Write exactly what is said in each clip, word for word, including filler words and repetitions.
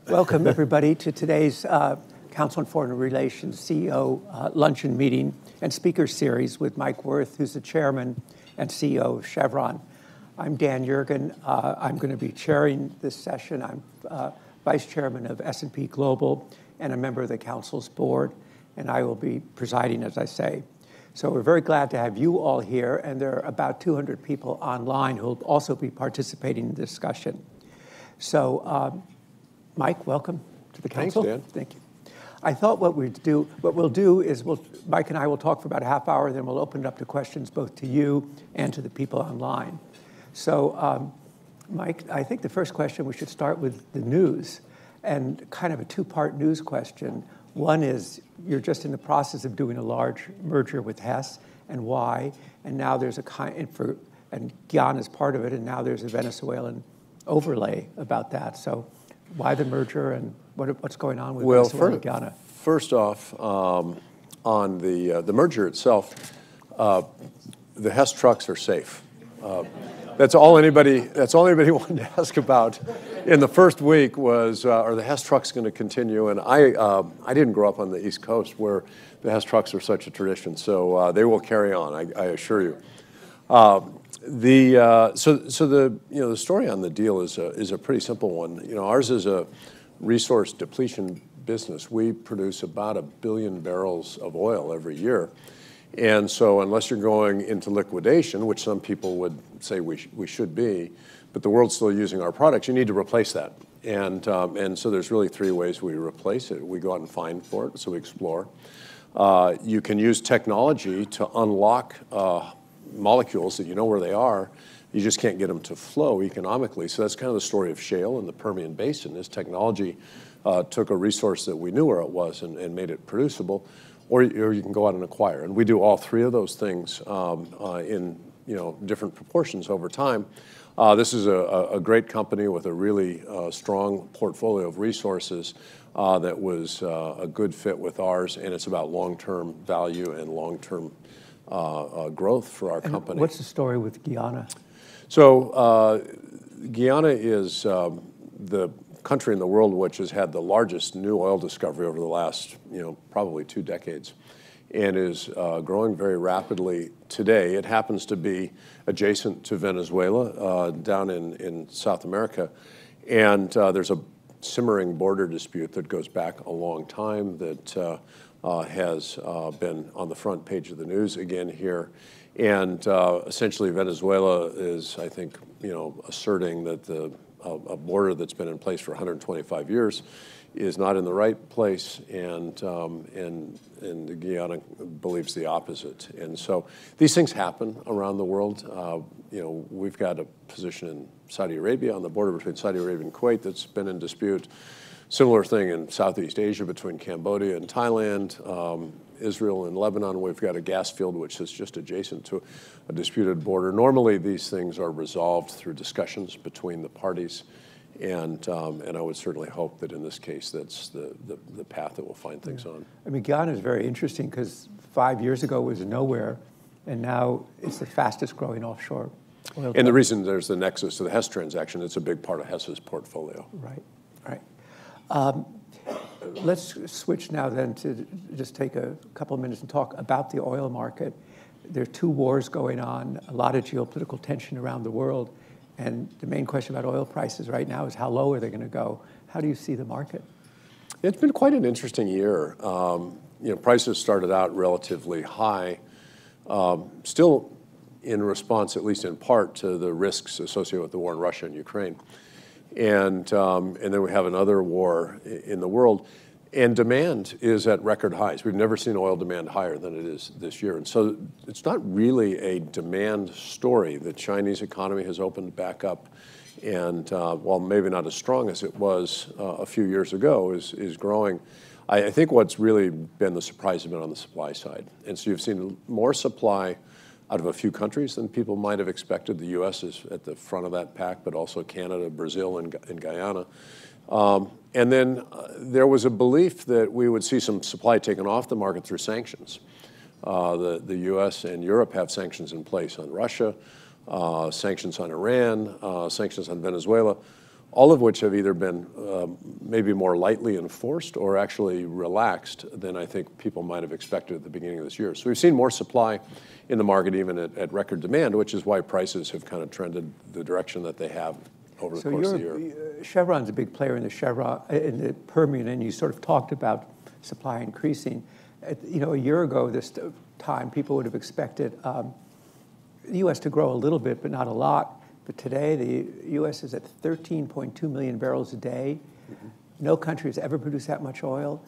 Welcome, everybody, to today's uh, Council on Foreign Relations C E O uh, luncheon meeting and speaker series with Mike Wirth, who's the chairman and C E O of Chevron. I'm Dan Yergin. Uh, I'm going to be chairing this session. I'm uh, vice chairman of S and P Global and a member of the council's board, and I will be presiding, as I say. So we're very glad to have you all here, and there are about two hundred people online who will also be participating in the discussion. So, um, Mike, welcome to the council. Thanks, Dan. Thank you. I thought what we'd do, what we'll do is we'll, Mike and I will talk for about a half hour, then we'll open it up to questions both to you and to the people online. So, um, Mike, I think the first question we should start with the news, and kind of a two-part news question. One is you're just in the process of doing a large merger with Hess, and why? And now there's a kind, and, for, and Guyana is part of it, and now there's a Venezuelan overlay about that. So why the merger, and what, what's going on with well, Venezuela for, and Guyana? First off, um, on the, uh, the merger itself, uh, the Hess trucks are safe. Uh, that's all anybody, that's all anybody wanted to ask about in the first week was, uh, are the Hess trucks going to continue? And I, uh, I didn't grow up on the East Coast where the Hess trucks are such a tradition, so uh, they will carry on, I, I assure you. Uh, the uh, so so the you know the story on the deal is a, is a pretty simple one. You know, ours is a resource depletion business. We produce about a billion barrels of oil every year. And so unless you're going into liquidation, which some people would say we, sh we should be, but the world's still using our products, you need to replace that. And, um, and so there's really three ways we replace it. We go out and find for it, so we explore. Uh, you can use technology to unlock uh, molecules that you know where they are. You just can't get them to flow economically. So that's kind of the story of shale in the Permian Basin. This technology uh, took a resource that we knew where it was and, and made it producible. Or, or you can go out and acquire. And we do all three of those things um, uh, in you know, different proportions over time. Uh, this is a, a great company with a really uh, strong portfolio of resources uh, that was uh, a good fit with ours, and it's about long-term value and long-term uh, uh, growth for our and company. What's the story with Guyana? So uh, Guyana is um, the country in the world which has had the largest new oil discovery over the last, you know, probably two decades, and is uh, growing very rapidly today. It happens to be adjacent to Venezuela, uh, down in, in South America, and uh, there's a simmering border dispute that goes back a long time that uh, uh, has uh, been on the front page of the news again here. And uh, essentially Venezuela is, I think, you know, asserting that the a, a border that's been in place for one hundred twenty-five years is not in the right place, and um, and and Guyana believes the opposite. And so these things happen around the world. Uh, you know, we've got a position in Saudi Arabia on the border between Saudi Arabia and Kuwait that's been in dispute. Similar thing in Southeast Asia between Cambodia and Thailand, um, Israel and Lebanon. We've got a gas field which is just adjacent to a disputed border. Normally these things are resolved through discussions between the parties, and um, and I would certainly hope that in this case that's the, the, the path that we'll find things yeah. on. I mean, Guyana is very interesting because five years ago it was nowhere, and now it's the fastest growing offshore oil. And the reason there's the nexus to the Hess transaction, it's a big part of Hess's portfolio. Right, right. Um, let's switch now then to just take a couple of minutes and talk about the oil market. There are two wars going on, a lot of geopolitical tension around the world, and the main question about oil prices right now is how low are they going to go? How do you see the market? It's been quite an interesting year. Um, you know, prices started out relatively high, um, still in response, at least in part, to the risks associated with the war in Russia and Ukraine. And, um, and then we have another war in the world, and demand is at record highs. We've never seen oil demand higher than it is this year. And so it's not really a demand story. The Chinese economy has opened back up, and uh, while maybe not as strong as it was uh, a few years ago, is, is growing. I, I think what's really been the surprise has been on the supply side. And so you've seen more supply out of a few countries than people might have expected. The U S is at the front of that pack, but also Canada, Brazil, and, and Guyana. Um, and then uh, there was a belief that we would see some supply taken off the market through sanctions. Uh, the, the U S and Europe have sanctions in place on Russia, uh, sanctions on Iran, uh, sanctions on Venezuela. all of which have either been uh, maybe more lightly enforced or actually relaxed than I think people might have expected at the beginning of this year. So we've seen more supply in the market even at, at record demand, which is why prices have kind of trended the direction that they have over the so course of the year. Uh, Chevron's a big player in the Chevron, in the Permian, and you sort of talked about supply increasing. At, you know, a year ago this time, people would have expected um, the U S to grow a little bit, but not a lot. But today, the U S is at thirteen point two million barrels a day. Mm-hmm. No country has ever produced that much oil,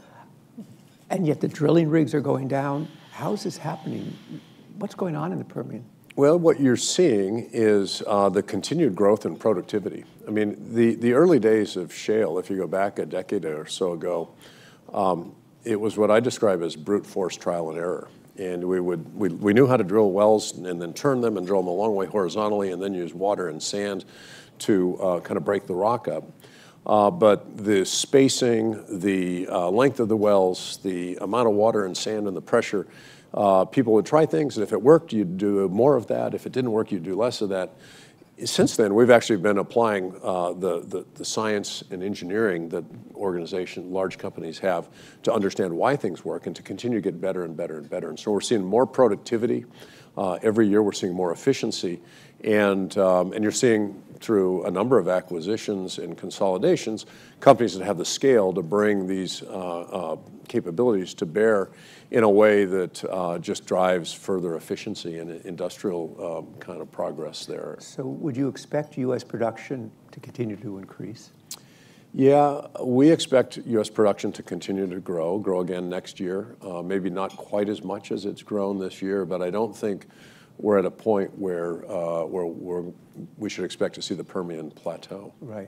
and yet the drilling rigs are going down. How is this happening? What's going on in the Permian? Well, what you're seeing is uh, the continued growth in productivity. I mean, the, the early days of shale, if you go back a decade or so ago, um, it was what I describe as brute force trial and error. And we would we, we knew how to drill wells and, and then turn them and drill them a long way horizontally and then use water and sand to uh, kind of break the rock up. Uh, but the spacing, the uh, length of the wells, the amount of water and sand and the pressure, uh, people would try things, and if it worked, you'd do more of that. If it didn't work, you'd do less of that. Since then, we've actually been applying uh, the, the, the science and engineering that organization, large companies have to understand why things work and to continue to get better and better and better. And so we're seeing more productivity. Uh, every year we're seeing more efficiency. And, um, and you're seeing through a number of acquisitions and consolidations, companies that have the scale to bring these uh, uh, capabilities to bear in a way that uh, just drives further efficiency and industrial um, kind of progress there. So would you expect U S production to continue to increase? Yeah, we expect U S production to continue to grow, grow again next year. Uh, maybe not quite as much as it's grown this year, but I don't think we're at a point where, uh, where, where we should expect to see the Permian plateau. Right.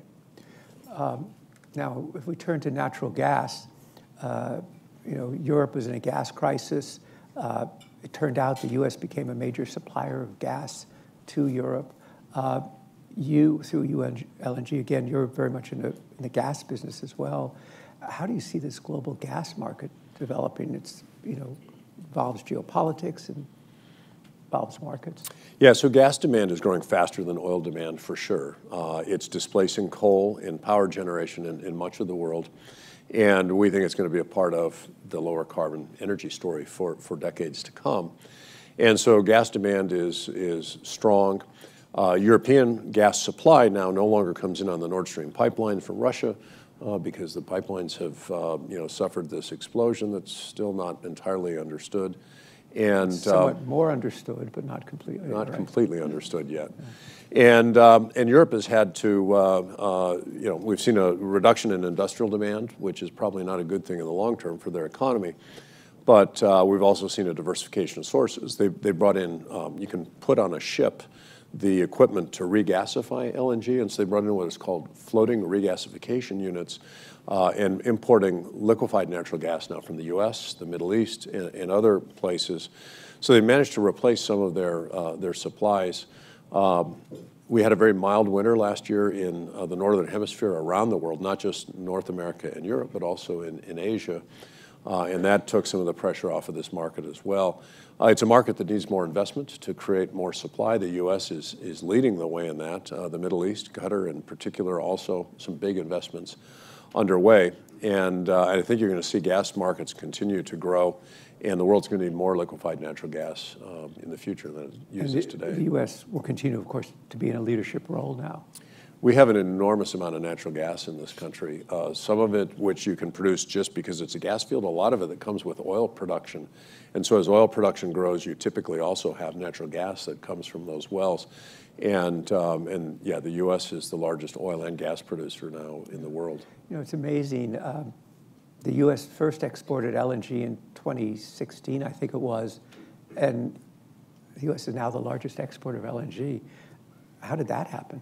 Um, now, if we turn to natural gas, uh, you know, Europe is in a gas crisis. Uh, it turned out the U S became a major supplier of gas to Europe. Uh, you, through L N G, again, you're very much in the, in the gas business as well. How do you see this global gas market developing? It's, you know, involves geopolitics and involves markets. Yeah, so gas demand is growing faster than oil demand for sure. Uh, it's displacing coal in power generation in, in much of the world. And we think it's going to be a part of the lower carbon energy story for, for decades to come. And so gas demand is, is strong. Uh, European gas supply now no longer comes in on the Nord Stream pipeline from Russia uh, because the pipelines have uh, you know, suffered this explosion that's still not entirely understood. And somewhat uh, more understood, but not completely. Not right? completely understood yet. Yeah. And, um, and Europe has had to, uh, uh, you know, we've seen a reduction in industrial demand, which is probably not a good thing in the long term for their economy. But uh, we've also seen a diversification of sources. They, they brought in, um, you can put on a ship the equipment to regasify L N G, and so they brought in what is called floating regasification units uh, and importing liquefied natural gas now from the U S, the Middle East, and, and other places. So they managed to replace some of their, uh, their supplies. Um, we had a very mild winter last year in uh, the Northern Hemisphere around the world, not just North America and Europe, but also in, in Asia. Uh, and that took some of the pressure off of this market as well. Uh, it's a market that needs more investment to create more supply. The U S is, is leading the way in that. Uh, the Middle East, Qatar in particular, also some big investments underway. And uh, I think you're going to see gas markets continue to grow, and the world's going to need more liquefied natural gas um, in the future than it uses and the, today. The U S will continue, of course, to be in a leadership role now. We have an enormous amount of natural gas in this country, uh, some of it which you can produce just because it's a gas field, a lot of it that comes with oil production. And so as oil production grows, you typically also have natural gas that comes from those wells. And, um, and yeah, the U S is the largest oil and gas producer now in the world. You know, it's amazing. Um, the U S first exported L N G in twenty sixteen, I think it was, and the U S is now the largest exporter of L N G. How did that happen?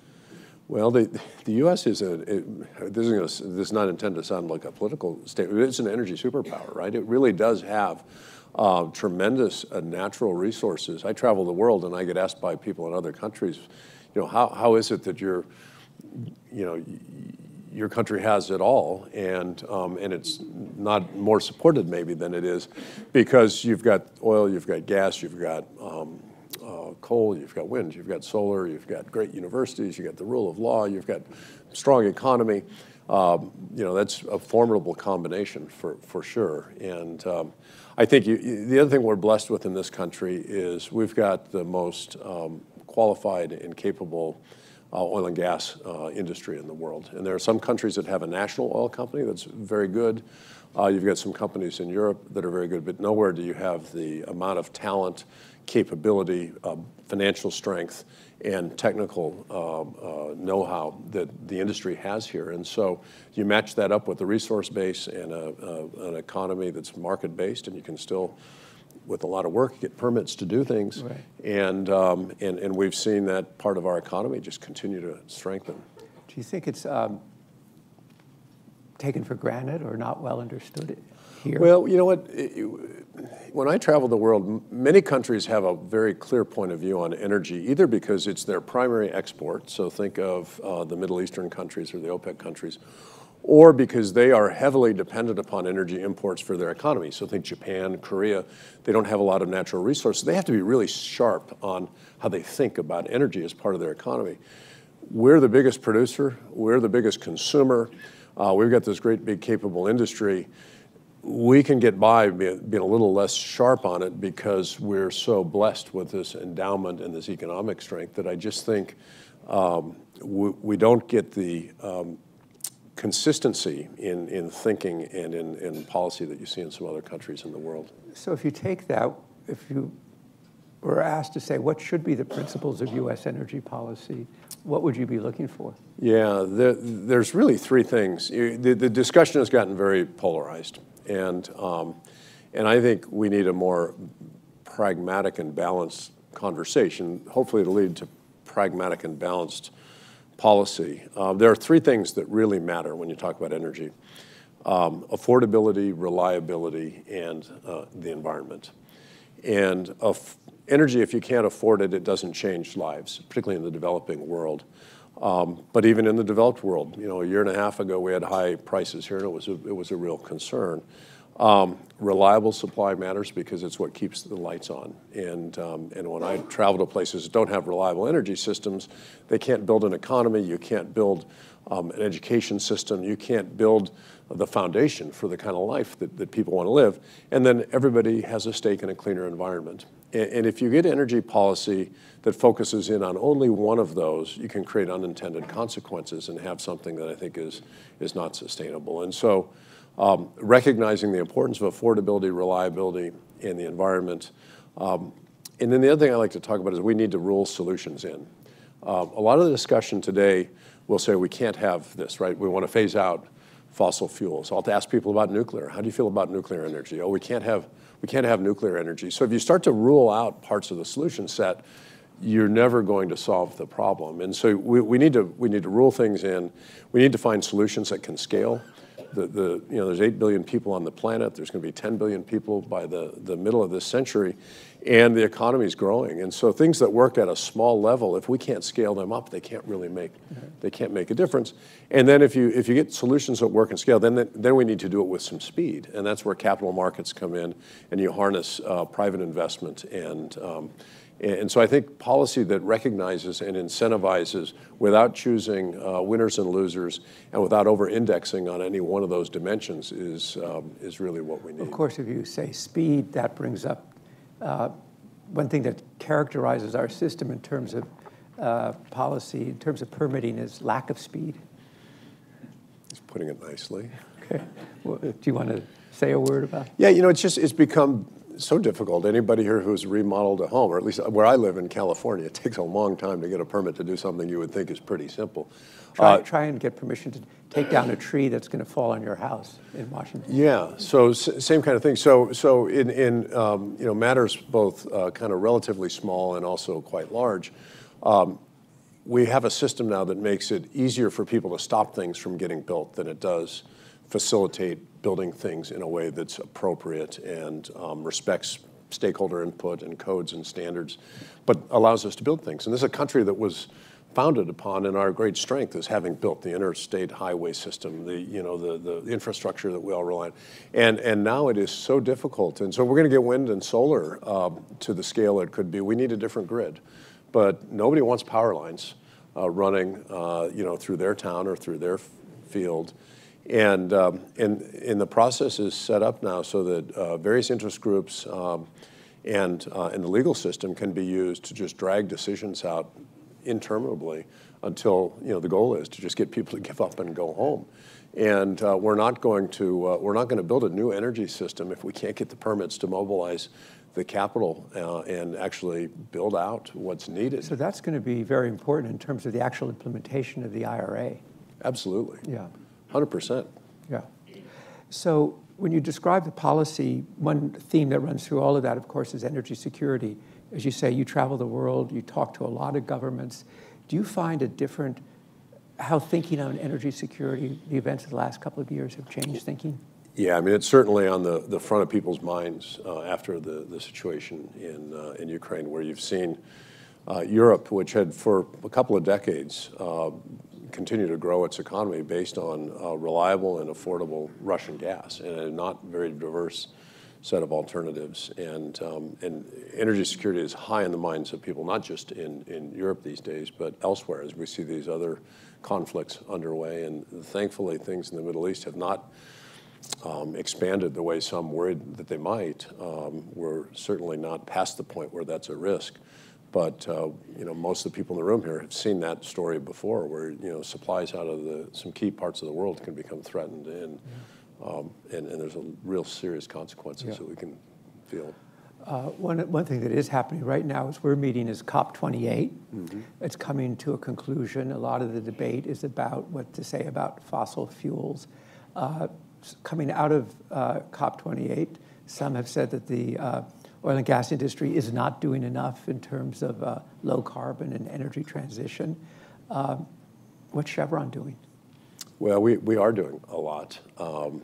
Well, the, the U S is a, it, this, is gonna, this is not intended to sound like a political statement, it's an energy superpower, right? It really does have uh, tremendous uh, natural resources. I travel the world and I get asked by people in other countries, you know, how, how is it that your, you know, your country has it all, and um, and it's not more supported maybe than it is, because you've got oil, you've got gas, you've got um, uh, coal, you've got wind, you've got solar, you've got great universities, you've got the rule of law, you've got strong economy. Um, you know, that's a formidable combination for, for sure. And um, I think you, the other thing we're blessed with in this country is we've got the most um, qualified and capable uh, oil and gas uh, industry in the world. And there are some countries that have a national oil company that's very good. Uh, you've got some companies in Europe that are very good, but nowhere do you have the amount of talent, capability, uh, financial strength, and technical uh, uh, know-how that the industry has here. And so you match that up with the resource base and a, a, an economy that's market-based, and you can still, with a lot of work, get permits to do things. Right. And, um, and, and we've seen that part of our economy just continue to strengthen. Do you think it's um, taken for granted or not well understood here? Well, you know what? When I travel the world, many countries have a very clear point of view on energy, either because it's their primary export, so think of uh, the Middle Eastern countries or the OPEC countries, or because they are heavily dependent upon energy imports for their economy. So think Japan, Korea, they don't have a lot of natural resources. They have to be really sharp on how they think about energy as part of their economy. We're the biggest producer, we're the biggest consumer, uh, we've got this great big capable industry. We can get by being, being a little less sharp on it because we're so blessed with this endowment and this economic strength that I just think um, we, we don't get the um, consistency in, in thinking and in, in policy that you see in some other countries in the world. So if you take that, if you were asked to say what should be the principles of U S energy policy, what would you be looking for? Yeah, the, there's really three things. You, the, the discussion has gotten very polarized. And, um, and I think we need a more pragmatic and balanced conversation, hopefully to lead to pragmatic and balanced policy. Uh, there are three things that really matter when you talk about energy. Um, affordability, reliability, and uh, the environment. And uh, energy, if you can't afford it, it doesn't change lives, particularly in the developing world. Um, but even in the developed world, you know, a year and a half ago, we had high prices here, and it was a, it was a real concern. Um, reliable supply matters because it's what keeps the lights on. And, um, and when I travel to places that don't have reliable energy systems, they can't build an economy, you can't build um, an education system, you can't build the foundation for the kind of life that, that people want to live. And then everybody has a stake in a cleaner environment. And, and if you get energy policy that focuses in on only one of those, you can create unintended consequences and have something that I think is, is not sustainable. And so um, recognizing the importance of affordability, reliability, and the environment. Um, and then the other thing I like to talk about is we need to rule solutions in. Uh, a lot of the discussion today will say we can't have this, right? We want to phase out fossil fuels. I'll have to ask people about nuclear. How do you feel about nuclear energy? Oh, we can't have, we can't have nuclear energy. So if you start to rule out parts of the solution set, you're never going to solve the problem. And so we, we, need to, we need to rule things in. We need to find solutions that can scale. The, the, you know, there's eight billion people on the planet. There's going to be ten billion people by the, the middle of this century. And the economy is growing. And so things that work at a small level, if we can't scale them up, they can't really make, mm-hmm. they can't make a difference. And then if you, if you get solutions that work and scale, then, then we need to do it with some speed. And that's where capital markets come in, and you harness uh, private investment. And, um, and so I think policy that recognizes and incentivizes without choosing uh, winners and losers and without over-indexing on any one of those dimensions is, um, is really what we need. Of course, if you say speed, that brings up Uh, one thing that characterizes our system in terms of uh, policy, in terms of permitting, is lack of speed. He's putting it nicely. Okay. Well, do you want to say a word about it? Yeah, you know, it's just, it's become so difficult. Anybody here who's remodeled a home, or at least where I live in California, it takes a long time to get a permit to do something you would think is pretty simple. Try, uh, try and get permission to take down a tree that's going to fall on your house in Washington. Yeah, so s same kind of thing. So, so in, in um, you know, matters both uh, kind of relatively small and also quite large, um, we have a system now that makes it easier for people to stop things from getting built than it does facilitate building things in a way that's appropriate and um, respects stakeholder input and codes and standards, but allows us to build things. And this is a country that was founded upon, and our great strength is having built the interstate highway system, the you know the the infrastructure that we all rely on, and and now it is so difficult, and so we're going to get wind and solar uh, to the scale it could be. We need a different grid, but nobody wants power lines uh, running uh, you know through their town or through their field, and um, and and the process is set up now so that uh, various interest groups um, and uh, and the legal system can be used to just drag decisions out interminably until you know the goal is to just get people to give up and go home. And uh, we're not going to uh, we're not going to build a new energy system if we can't get the permits to mobilize the capital uh, and actually build out what's needed. So that's going to be very important in terms of the actual implementation of the I R A. Absolutely. Yeah. one hundred percent. Yeah. So when you describe the policy, one theme that runs through all of that, of course, is energy security. As you say, you travel the world, you talk to a lot of governments. Do you find a different, how thinking on energy security, the events of the last couple of years have changed thinking? Yeah, I mean, it's certainly on the, the front of people's minds uh, after the, the situation in, uh, in Ukraine, where you've seen uh, Europe, which had for a couple of decades uh, continued to grow its economy based on uh, reliable and affordable Russian gas and a not very diverse set of alternatives, and um, and energy security is high in the minds of people, not just in, in Europe these days, but elsewhere as we see these other conflicts underway. And thankfully, things in the Middle East have not um, expanded the way some worried that they might. Um, we're certainly not past the point where that's a risk, but uh, you know, most of the people in the room here have seen that story before, where you know supplies out of the some key parts of the world can become threatened, and. Yeah. Um, and, and there's a real serious consequences yeah. that we can feel. Uh, one, one thing that is happening right now is we're meeting is COP twenty-eight. Mm-hmm. It's coming to a conclusion. A lot of the debate is about what to say about fossil fuels. Uh, coming out of uh, COP twenty-eight, some have said that the uh, oil and gas industry is not doing enough in terms of uh, low carbon and energy transition. Uh, what's Chevron doing? Well, we, we are doing a lot. Um,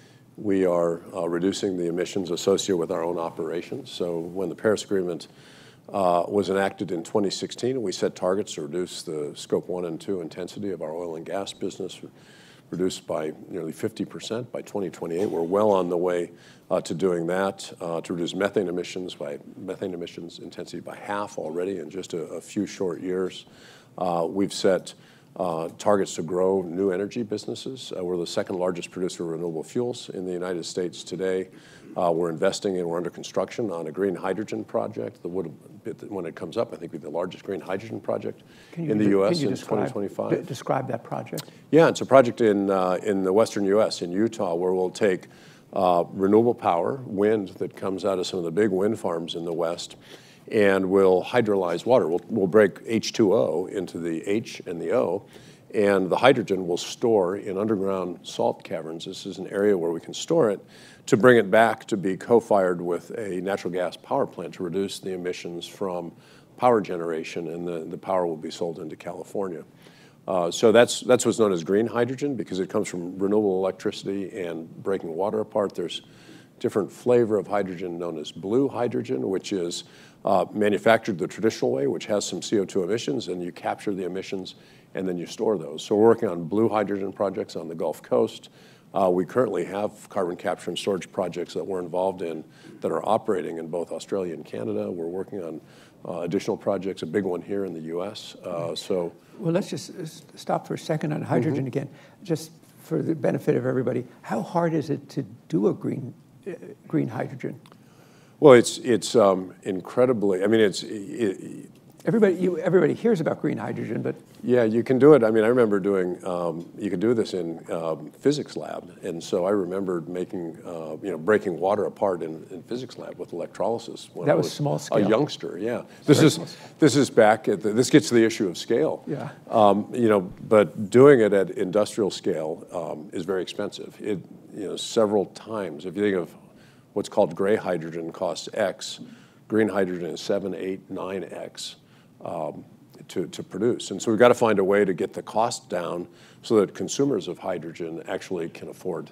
we are uh, reducing the emissions associated with our own operations. So when the Paris Agreement uh, was enacted in twenty sixteen, we set targets to reduce the scope one and two intensity of our oil and gas business, reduced by nearly fifty percent by twenty twenty-eight. We're well on the way uh, to doing that, uh, to reduce methane emissions by methane emissions intensity by half already in just a, a few short years. Uh, we've set Uh, targets to grow new energy businesses. Uh, we're the second largest producer of renewable fuels in the United States today. Uh, we're investing and we're under construction on a green hydrogen project. The would, when it comes up, I think we'll be the largest green hydrogen project in the U S in twenty twenty-five. D- describe that project. Yeah, it's a project in uh, in the western U S, in Utah, where we'll take uh, renewable power, wind that comes out of some of the big wind farms in the West, and we'll hydrolyze water. We'll, we'll break H two O into the H and the O, and the hydrogen will store in underground salt caverns. This is an area where we can store it to bring it back to be co-fired with a natural gas power plant to reduce the emissions from power generation, and the, the power will be sold into California. Uh, so that's, that's what's known as green hydrogen, because it comes from renewable electricity and breaking water apart. There's different flavor of hydrogen known as blue hydrogen, which is uh, manufactured the traditional way, which has some C O two emissions, and you capture the emissions and then you store those. So we're working on blue hydrogen projects on the Gulf Coast. Uh, we currently have carbon capture and storage projects that we're involved in that are operating in both Australia and Canada. We're working on uh, additional projects, a big one here in the U S. Uh, so, well, let's just stop for a second on hydrogen mm-hmm. again, just for the benefit of everybody. How hard is it to do a green uh, green hydrogen? Well, it's it's um, incredibly. I mean, it's. It, Everybody, you, everybody hears about green hydrogen, but yeah, you can do it. I mean, I remember doing. Um, you can do this in um, physics lab, and so I remembered making, uh, you know, breaking water apart in, in physics lab with electrolysis. When that I was, was small scale. A youngster, yeah. This is this is back at the, this gets to the issue of scale. Yeah. Um, you know, but doing it at industrial scale um, is very expensive. It you know several times. If you think of what's called gray hydrogen costs X, green hydrogen is seven, eight, nine X. Um, to, to produce. And so we've got to find a way to get the cost down so that consumers of hydrogen actually can afford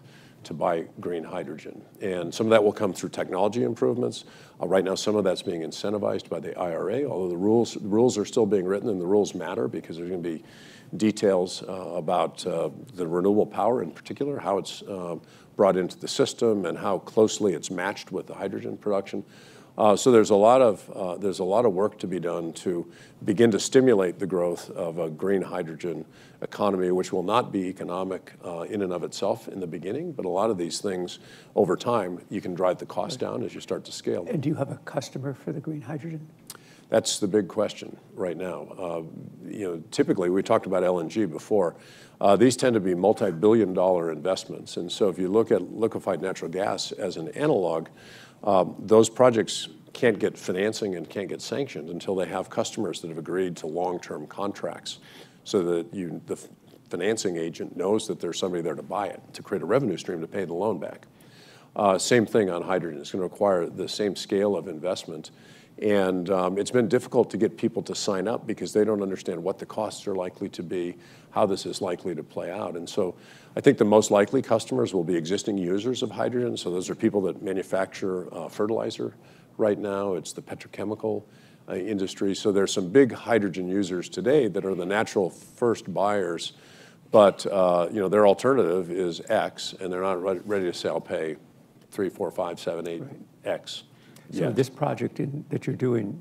to buy green hydrogen. And some of that will come through technology improvements. Uh, right now, some of that's being incentivized by the I R A, although the rules, the rules are still being written, and the rules matter because there's going to be details uh, about uh, the renewable power in particular, how it's uh, brought into the system and how closely it's matched with the hydrogen production. Uh, so there's a lot of uh, there's a lot of work to be done to begin to stimulate the growth of a green hydrogen economy, which will not be economic uh, in and of itself in the beginning, but a lot of these things over time you can drive the cost down as you start to scale. And do you have a customer for the green hydrogen? That's the big question right now. Uh, you know, typically we talked about L N G before. Uh, these tend to be multi-billion dollar investments, and so if you look at liquefied natural gas as an analog, um, those projects can't get financing and can't get sanctioned until they have customers that have agreed to long-term contracts, so that you, the financing agent knows that there's somebody there to buy it, to create a revenue stream to pay the loan back. Uh, same thing on hydrogen. It's going to require the same scale of investment. And um, it's been difficult to get people to sign up because they don't understand what the costs are likely to be, how this is likely to play out. And so I think the most likely customers will be existing users of hydrogen. So those are people that manufacture uh, fertilizer right now. It's the petrochemical uh, industry. So there's some big hydrogen users today that are the natural first buyers. But uh, you know, their alternative is X, and they're not re ready to say, I'll pay three, four, five, seven, eight, right. X. So Yeah. this project in, that you're doing,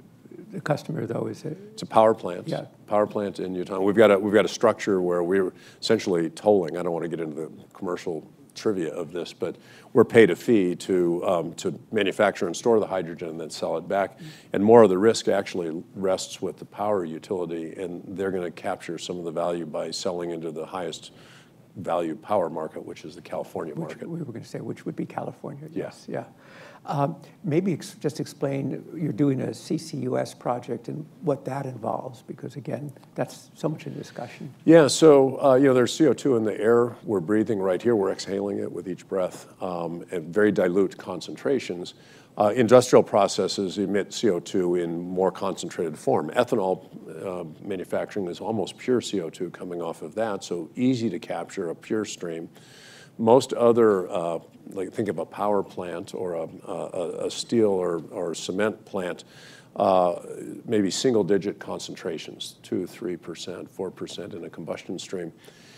the customer though is a, it's a power plant. Yeah. Power plant in Utah. We've got a we've got a structure where we're essentially tolling. I don't want to get into the commercial trivia of this, but we're paid a fee to um, to manufacture and store the hydrogen and then sell it back. And more of the risk actually rests with the power utility, and they're going to capture some of the value by selling into the highest value power market, which is the California which market. we were going to say, which would be California. Yeah. Yes, yeah. Um, maybe ex just explain, you're doing a C C U S project and what that involves, because again, that's so much in discussion. Yeah, so uh, you know, there's C O two in the air we're breathing right here. We're exhaling it with each breath um, at very dilute concentrations. Uh, industrial processes emit C O two in more concentrated form. Ethanol uh, manufacturing is almost pure C O two coming off of that, so easy to capture, a pure stream. Most other, uh, like think of a power plant or a, a, a steel or, or cement plant, uh, maybe single-digit concentrations, two, three percent, four percent in a combustion stream.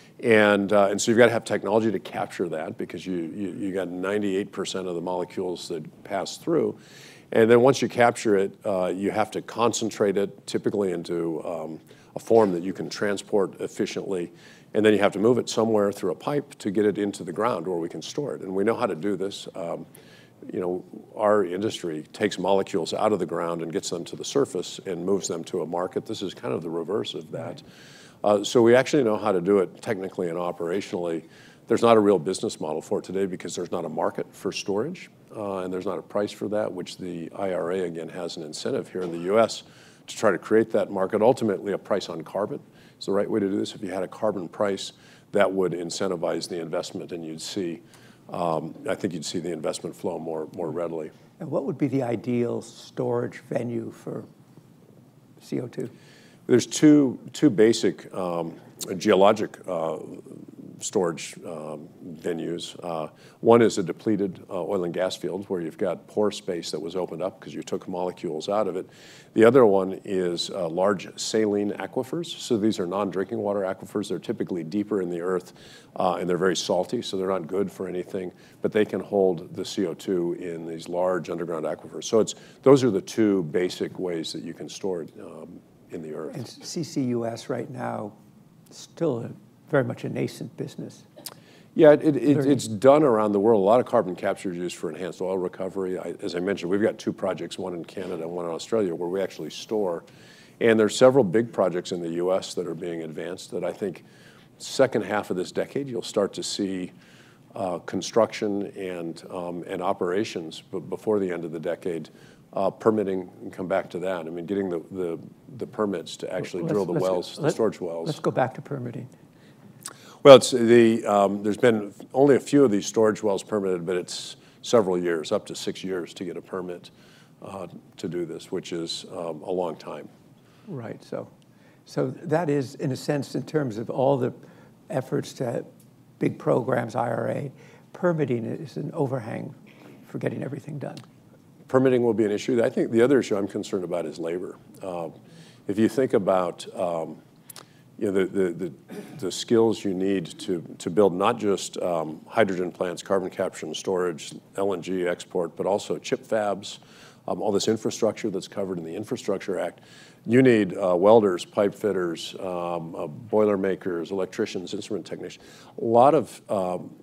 And, uh, and so you've got to have technology to capture that, because you, you, you got ninety-eight percent of the molecules that pass through. And then once you capture it, uh, you have to concentrate it typically into um, a form that you can transport efficiently. And then you have to move it somewhere through a pipe to get it into the ground where we can store it. And we know how to do this. Um, you know, our industry takes molecules out of the ground and gets them to the surface and moves them to a market. This is kind of the reverse of that. Uh, so we actually know how to do it technically and operationally. There's not a real business model for it today because there's not a market for storage, uh, and there's not a price for that, which the I R A, again, has an incentive here in the U S to try to create that market. Ultimately, a price on carbon is the right way to do this. If you had a carbon price, that would incentivize the investment, and you'd see, um, I think you'd see the investment flow more, more readily. And what would be the ideal storage venue for C O two? There's two, two basic um, geologic uh, storage um, venues. Uh, one is a depleted uh, oil and gas field where you've got pore space that was opened up because you took molecules out of it. The other one is uh, large saline aquifers. So these are non-drinking water aquifers. They're typically deeper in the earth, uh, and they're very salty, so they're not good for anything, but they can hold the C O two in these large underground aquifers. So it's, those are the two basic ways that you can store it um, in the earth. And C C U S right now, still a, very much a nascent business. Yeah, it, it, it's done around the world. A lot of carbon capture is used for enhanced oil recovery. I, as I mentioned, we've got two projects, one in Canada and one in Australia, where we actually store. And there's several big projects in the U S that are being advanced that I think second half of this decade, you'll start to see uh, construction and, um, and operations, but before the end of the decade, uh, permitting, and come back to that. I mean, getting the, the, the permits to actually Let's, drill the let's, wells, let, the storage wells. Let's go back to permitting. Well, it's the, um, there's been only a few of these storage wells permitted, but it's several years, up to six years to get a permit uh, to do this, which is um, a long time. Right, so, so that is, in a sense, in terms of all the efforts to big programs, I R A, permitting is an overhang for getting everything done. Permitting will be an issue. I think the other issue I'm concerned about is labor. Uh, if you think about um, you know, the, the, the, the skills you need to, to build not just um, hydrogen plants, carbon capture and storage, L N G export, but also chip fabs, um, all this infrastructure that's covered in the Infrastructure Act. You need uh, welders, pipe fitters, um, uh, boiler makers, electricians, instrument technicians, a lot of um,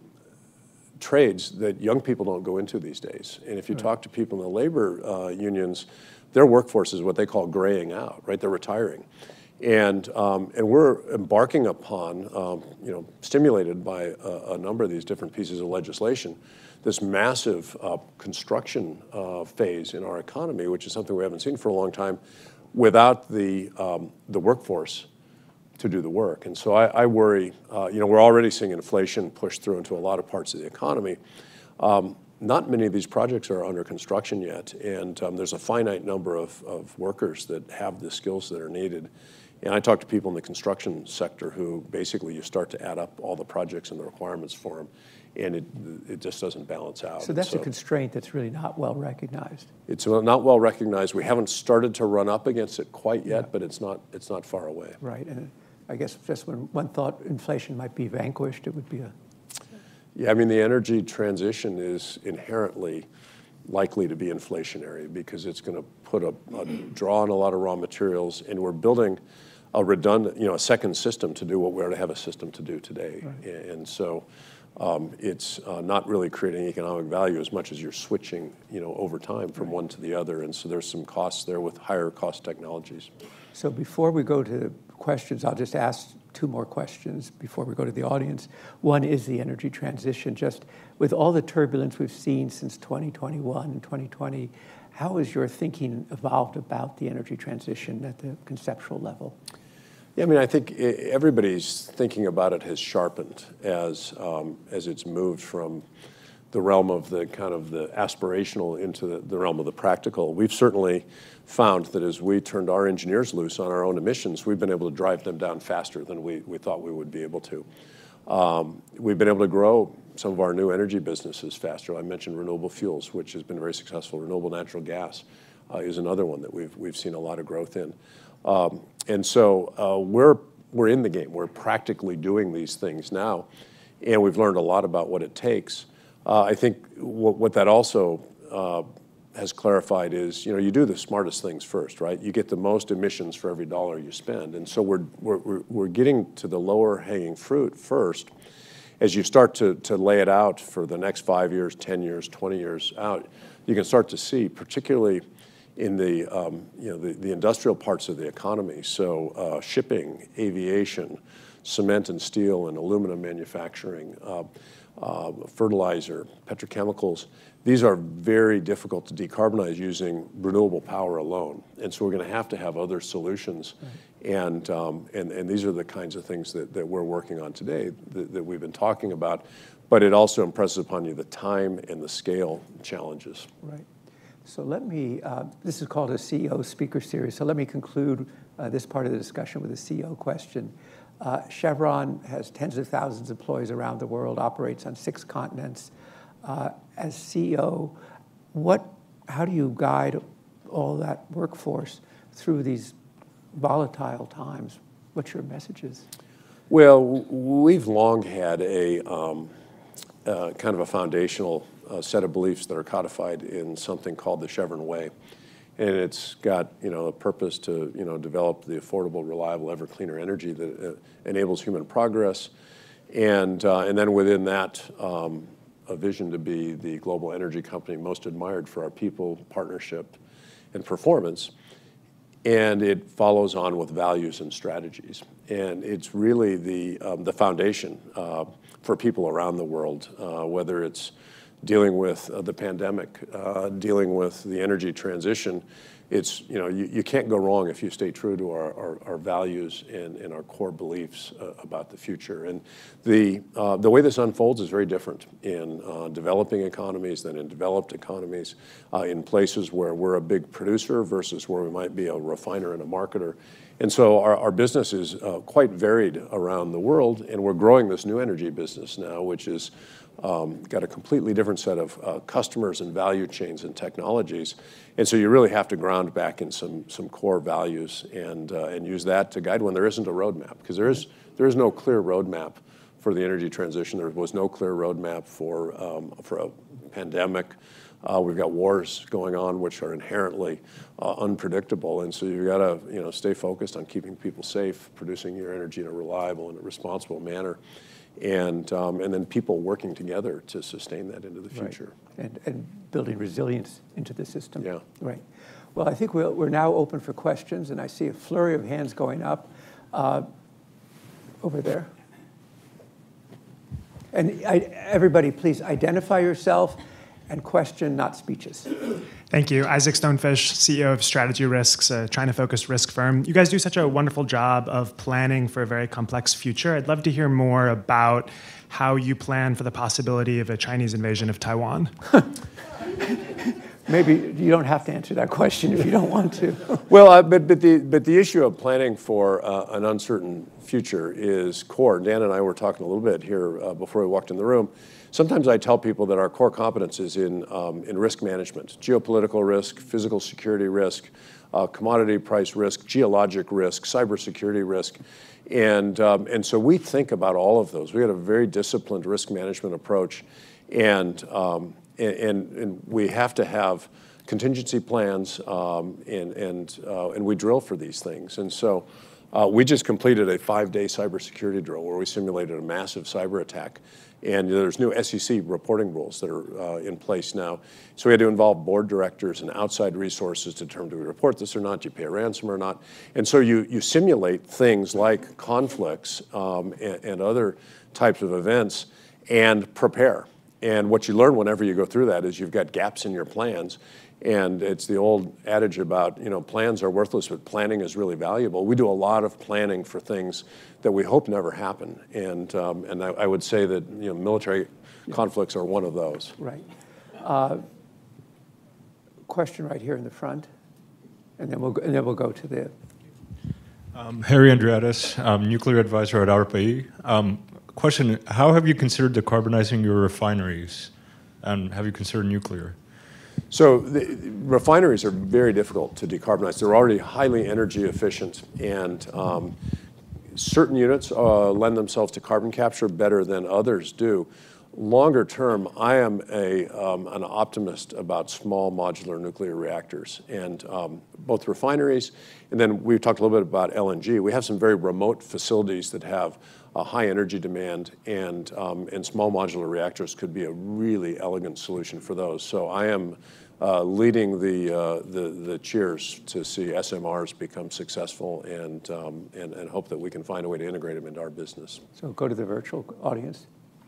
trades that young people don't go into these days. And if you right. talk to people in the labor uh, unions, their workforce is what they call graying out, right? They're retiring. And, um, and we're embarking upon, um, you know, stimulated by a, a number of these different pieces of legislation, this massive uh, construction uh, phase in our economy, which is something we haven't seen for a long time, without the, um, the workforce to do the work. And so I, I worry, uh, you know, we're already seeing inflation push through into a lot of parts of the economy. Um, not many of these projects are under construction yet, and um, there's a finite number of, of workers that have the skills that are needed. And I talk to people in the construction sector who basically you start to add up all the projects and the requirements for them, and it, it just doesn't balance out. So that's so, a constraint that's really not well recognized. It's not well recognized. We haven't started to run up against it quite yet, yeah. but it's not, it's not far away. Right, and I guess just when one thought inflation might be vanquished, it would be a... Yeah, I mean, the energy transition is inherently likely to be inflationary because it's going to put a, a draw on a lot of raw materials, and we're building a redundant, you know, a second system to do what we already have a system to do today. Right. And so um, it's uh, not really creating economic value as much as you're switching, you know, over time from right. one to the other. And so there's some costs there with higher cost technologies. So before we go to questions, I'll just ask two more questions before we go to the audience. One is the energy transition. Just with all the turbulence we've seen since twenty twenty-one and twenty twenty, how has your thinking evolved about the energy transition at the conceptual level? Yeah, I mean, I think everybody's thinking about it has sharpened as um, as it's moved from the realm of the kind of the aspirational into the, the realm of the practical. We've certainly found that as we turned our engineers loose on our own emissions, we've been able to drive them down faster than we, we thought we would be able to. Um, we've been able to grow some of our new energy businesses faster. I mentioned renewable fuels, which has been very successful. Renewable natural gas uh, is another one that we've, we've seen a lot of growth in. Um, and so uh, we're, we're in the game. We're practically doing these things now, and we've learned a lot about what it takes. Uh, I think what, what that also uh, has clarified is, you know, you do the smartest things first, right? You get the most emissions for every dollar you spend. And so we're, we're, we're getting to the lower hanging fruit first. As you start to, to lay it out for the next five years, ten years, twenty years out, you can start to see, particularly in the, um, you know, the, the industrial parts of the economy, so uh, shipping, aviation, cement and steel and aluminum manufacturing, uh, uh, fertilizer, petrochemicals, these are very difficult to decarbonize using renewable power alone. And so we're going to have to have other solutions. Right. And, um, and, and these are the kinds of things that, that we're working on today that, that we've been talking about. But it also impresses upon you the time and the scale challenges. Right. So let me, uh, this is called a C E O speaker series. So let me conclude uh, this part of the discussion with a C E O question. Uh, Chevron has tens of thousands of employees around the world, operates on six continents. Uh, as C E O, what, how do you guide all that workforce through these volatile times? What's your messages? Well, we've long had a um, uh, kind of a foundational uh, set of beliefs that are codified in something called the Chevron way. And it's got, you know, a purpose to, you know, develop the affordable, reliable, ever cleaner energy that uh, enables human progress. And, uh, and then within that, um, a vision to be the global energy company most admired for our people, partnership, and performance. And it follows on with values and strategies. And it's really the, um, the foundation uh, for people around the world, uh, whether it's dealing with uh, the pandemic, uh, dealing with the energy transition. It's, you know, you, you can't go wrong if you stay true to our, our, our values and, and our core beliefs uh, about the future. And the, uh, the way this unfolds is very different in uh, developing economies than in developed economies, uh, in places where we're a big producer versus where we might be a refiner and a marketer. And so our, our business is uh, quite varied around the world, and we're growing this new energy business now, which is um, got a completely different set of uh, customers and value chains and technologies. And so you really have to ground back in some some core values and uh, and use that to guide when there isn't a roadmap, because there is there is no clear roadmap for the energy transition. There was no clear roadmap for um, for a pandemic. Uh, we've got wars going on, which are inherently uh, unpredictable, and so you've got to you know stay focused on keeping people safe, producing your energy in a reliable and a responsible manner, and um, and then people working together to sustain that into the future. Right. And, and building resilience into the system. Yeah. Right. Well, I think we'll, we're now open for questions, and I see a flurry of hands going up uh, over there. And I, everybody, please identify yourself and question, not speeches. Thank you. Isaac Stonefish, C E O of Strategy Risks, a China-focused risk firm. You guys do such a wonderful job of planning for a very complex future. I'd love to hear more about how you plan for the possibility of a Chinese invasion of Taiwan. Maybe you don't have to answer that question if you don't want to. Well, uh, but, but, the, but the issue of planning for uh, an uncertain future is core. Dan and I were talking a little bit here uh, before we walked in the room. Sometimes I tell people that our core competence is in, um, in risk management, geopolitical risk, physical security risk, uh, commodity price risk, geologic risk, cybersecurity risk. And, um, and so we think about all of those. We got a very disciplined risk management approach. And, um, and, and we have to have contingency plans, um, and, and, uh, and we drill for these things. And so uh, we just completed a five-day cybersecurity drill where we simulated a massive cyber attack. And there's new S E C reporting rules that are uh, in place now. So we had to involve board directors and outside resources to determine, do we report this or not, do you pay a ransom or not? And so you, you simulate things like conflicts um, and, and other types of events and prepare. And what you learn whenever you go through that is you've got gaps in your plans. And it's the old adage about, you know, plans are worthless, but planning is really valuable. We do a lot of planning for things that we hope never happen. And, um, and I, I would say that, you know, military yeah. conflicts are one of those. Right. Uh, question right here in the front, and then we'll go, and then we'll go to the... Um, Harry Andreatis, um, nuclear advisor at R P I. Um, question, how have you considered decarbonizing your refineries? And have you considered nuclear? So the refineries are very difficult to decarbonize. They're already highly energy efficient, and um, certain units uh, lend themselves to carbon capture better than others do. Longer term, I am a, um, an optimist about small modular nuclear reactors, and um, both refineries, and then we talked a little bit about L N G. We have some very remote facilities that have a high energy demand, and, um, and small modular reactors could be a really elegant solution for those. So I am uh, leading the, uh, the, the cheers to see S M Rs become successful, and, um, and, and hope that we can find a way to integrate them into our business. So go to the virtual audience.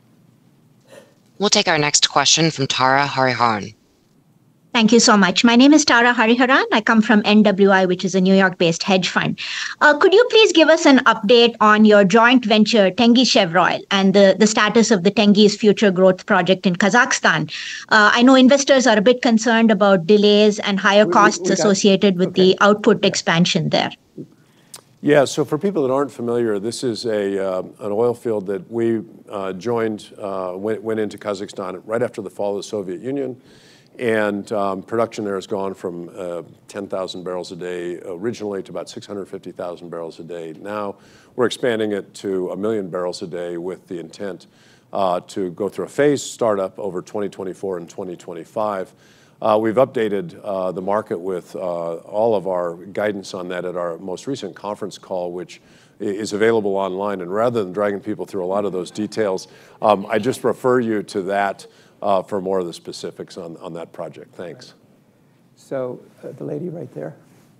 We'll take our next question from Tara Hariharan. Thank you so much. My name is Tara Hariharan. I come from N W I, which is a New York-based hedge fund. Uh, could you please give us an update on your joint venture, Tengiz Chevron, and the, the status of the Tengiz future growth project in Kazakhstan? Uh, I know investors are a bit concerned about delays and higher we, costs we, we associated got, with okay. the output expansion there. Yeah, so for people that aren't familiar, this is a uh, an oil field that we uh, joined, uh, went, went into Kazakhstan right after the fall of the Soviet Union. And um, production there has gone from uh, ten thousand barrels a day originally to about six hundred fifty thousand barrels a day. Now we're expanding it to a million barrels a day with the intent uh, to go through a phased startup over twenty twenty-four and twenty twenty-five. Uh, we've updated uh, the market with uh, all of our guidance on that at our most recent conference call, which is available online. And rather than dragging people through a lot of those details, um, I just refer you to that uh, for more of the specifics on, on that project. Thanks. So uh, the lady right there.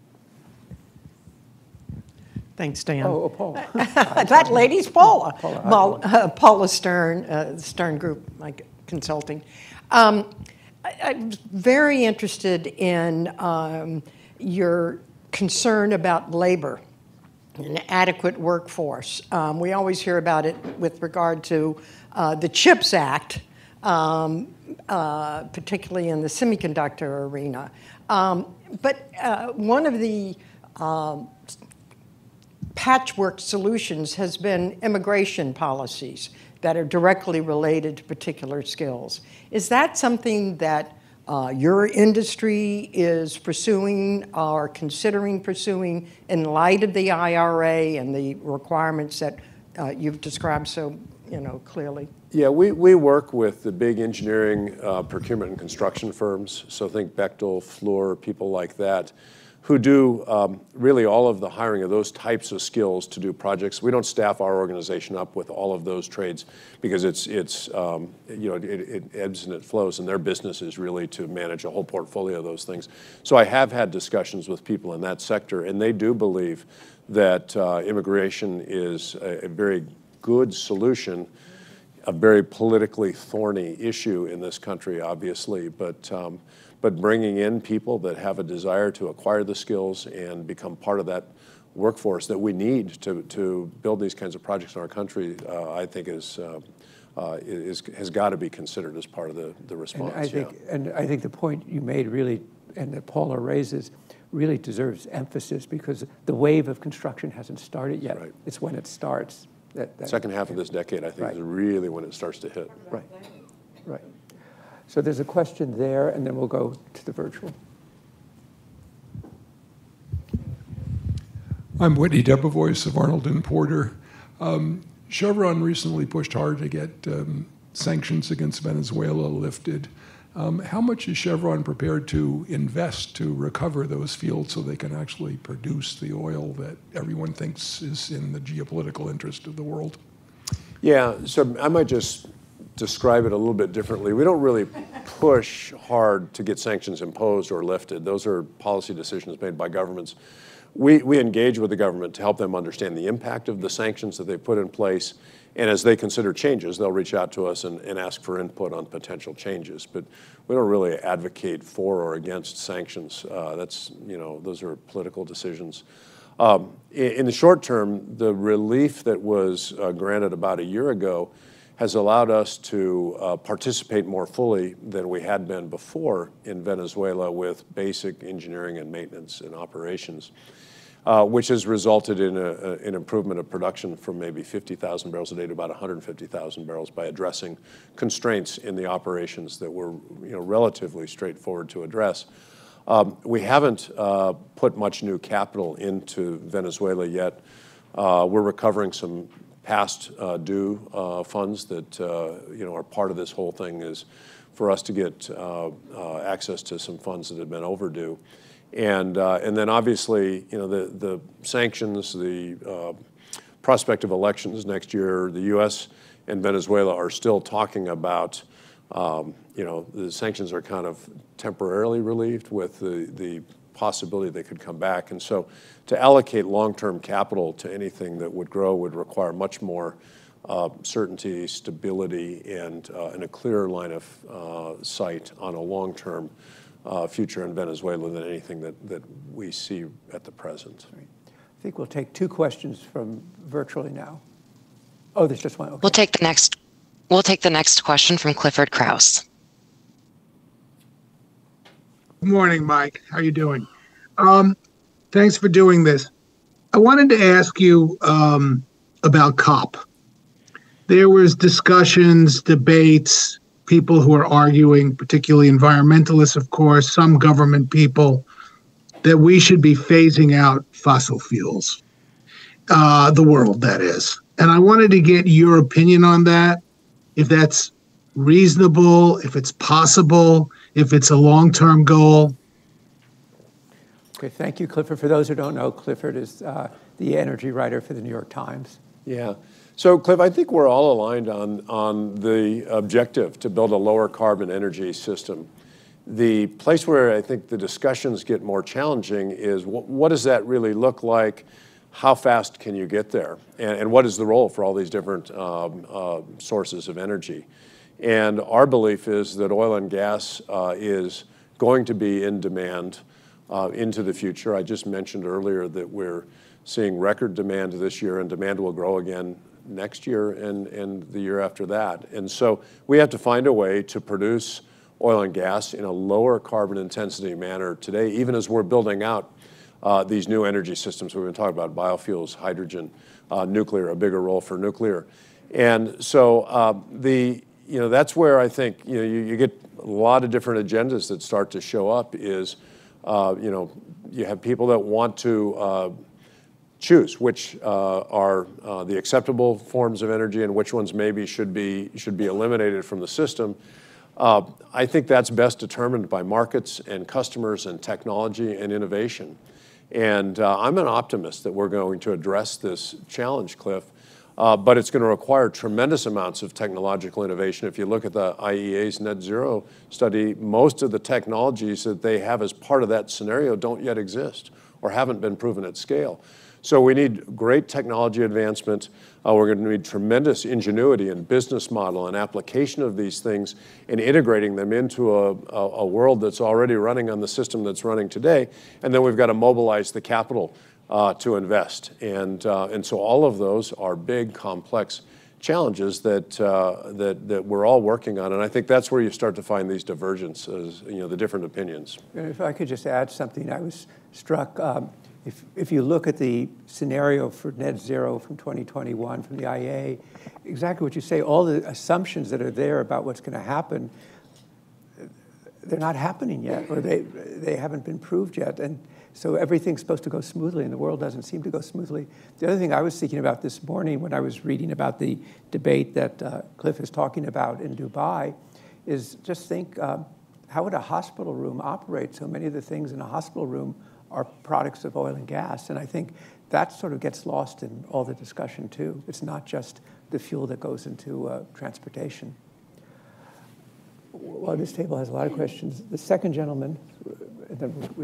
Thanks, Dan. Oh, oh Paula. That lady's Paula. Paula, Paula, uh, Paula Stern, uh, Stern Group like Consulting. Um, I, I'm very interested in um, your concern about labor, an adequate workforce. Um, we always hear about it with regard to uh, the CHIPS Act, um, uh, particularly in the semiconductor arena. Um, but uh, one of the um, patchwork solutions has been immigration policies. that are directly related to particular skills. Is that something that uh, your industry is pursuing or considering pursuing in light of the I R A and the requirements that uh, you've described so you know, clearly? Yeah, we, we work with the big engineering, uh, procurement and construction firms. So think Bechtel, Fluor, people like that, who do um, really all of the hiring of those types of skills to do projects. We don't staff our organization up with all of those trades because it's, it's um, you know, it, it ebbs and it flows, and their business is really to manage a whole portfolio of those things. So I have had discussions with people in that sector, and they do believe that uh, immigration is a, a very good solution, a very politically thorny issue in this country, obviously, but um, but bringing in people that have a desire to acquire the skills and become part of that workforce that we need to to build these kinds of projects in our country, uh, I think is uh, uh, is has got to be considered as part of the the response. And I think yeah. and I think the point you made really, and that Paula raises, really deserves emphasis because the wave of construction hasn't started yet. Right. It's when it starts. That, that, Second half of this decade, I think, right. is really when it starts to hit. Right, right. So there's a question there, and then we'll go to the virtual. I'm Whitney Debevoise of Arnold and Porter. Um, Chevron recently pushed hard to get um, sanctions against Venezuela lifted. Um, how much is Chevron prepared to invest to recover those fields so they can actually produce the oil that everyone thinks is in the geopolitical interest of the world? Yeah, so I might just describe it a little bit differently. We don't really push hard to get sanctions imposed or lifted. Those are policy decisions made by governments. We, we engage with the government to help them understand the impact of the sanctions that they put in place. And as they consider changes, they'll reach out to us and, and ask for input on potential changes. But we don't really advocate for or against sanctions. Uh, that's, you know, those are political decisions. Um, in, in the short term, the relief that was uh, granted about a year ago has allowed us to uh, participate more fully than we had been before in Venezuela with basic engineering and maintenance and operations. Uh, which has resulted in a, a, an improvement of production from maybe fifty thousand barrels a day to about one hundred fifty thousand barrels by addressing constraints in the operations that were you know, relatively straightforward to address. Um, we haven't uh, put much new capital into Venezuela yet. Uh, we're recovering some past uh, due uh, funds that uh, you know, are part of this whole thing is for us to get uh, uh, access to some funds that have been overdue. And uh, and then obviously, you know, the the sanctions, the uh, prospect of elections next year, the U S and Venezuela are still talking about, um, you know, the sanctions are kind of temporarily relieved with the the possibility they could come back. And so, to allocate long-term capital to anything that would grow would require much more uh, certainty, stability, and uh, and a clearer line of uh, sight on a long-term Uh, future in Venezuela than anything that, that we see at the present. Right. I think we'll take two questions from virtually now. Oh, there's just one. Okay. We'll take the next. We'll take the next question from Clifford Krause. Good morning, Mike. How are you doing? Um, thanks for doing this. I wanted to ask you um, about COP. There was discussions, debates, people who are arguing, particularly environmentalists, of course, some government people, that we should be phasing out fossil fuels, uh, the world, that is. And I wanted to get your opinion on that, if that's reasonable, if it's possible, if it's a long-term goal. Okay, thank you, Clifford. For those who don't know, Clifford is uh, the energy writer for the New York Times. Yeah. So, Cliff, I think we're all aligned on, on the objective to build a lower carbon energy system. The place where I think the discussions get more challenging is wh what does that really look like? How fast can you get there? And, and what is the role for all these different um, uh, sources of energy? And our belief is that oil and gas uh, is going to be in demand uh, into the future. I just mentioned earlier that we're seeing record demand this year, and demand will grow again next year and, and the year after that. And so we have to find a way to produce oil and gas in a lower carbon intensity manner today, even as we're building out uh, these new energy systems we've been talking about, biofuels, hydrogen, uh, nuclear, a bigger role for nuclear. And so uh, the, you know, that's where I think, you know, you, you get a lot of different agendas that start to show up is, uh, you know, you have people that want to uh, choose which uh, are uh, the acceptable forms of energy and which ones maybe should be, should be eliminated from the system. Uh, I think that's best determined by markets and customers and technology and innovation. And uh, I'm an optimist that we're going to address this challenge, Cliff, uh, but it's going to require tremendous amounts of technological innovation. If you look at the I E A's net zero study, most of the technologies that they have as part of that scenario don't yet exist or haven't been proven at scale. So we need great technology advancement. Uh, we're going to need tremendous ingenuity and business model and application of these things and integrating them into a, a, a world that's already running on the system that's running today. And then we've got to mobilize the capital uh, to invest. And, uh, and so all of those are big, complex challenges that, uh, that, that we're all working on. And I think that's where you start to find these divergences, you know, the different opinions. If I could just add something, I was struck. Um, If, if you look at the scenario for net zero from twenty twenty-one from the I E A, exactly what you say, all the assumptions that are there about what's going to happen, they're not happening yet, or they, they haven't been proved yet. And so everything's supposed to go smoothly, and the world doesn't seem to go smoothly. The other thing I was thinking about this morning when I was reading about the debate that uh, Cliff is talking about in Dubai is just think, uh, how would a hospital room operate? So many of the things in a hospital room are products of oil and gas. And I think that sort of gets lost in all the discussion too. It's not just the fuel that goes into uh, transportation. Well, this table has a lot of questions. The second gentleman, and then we...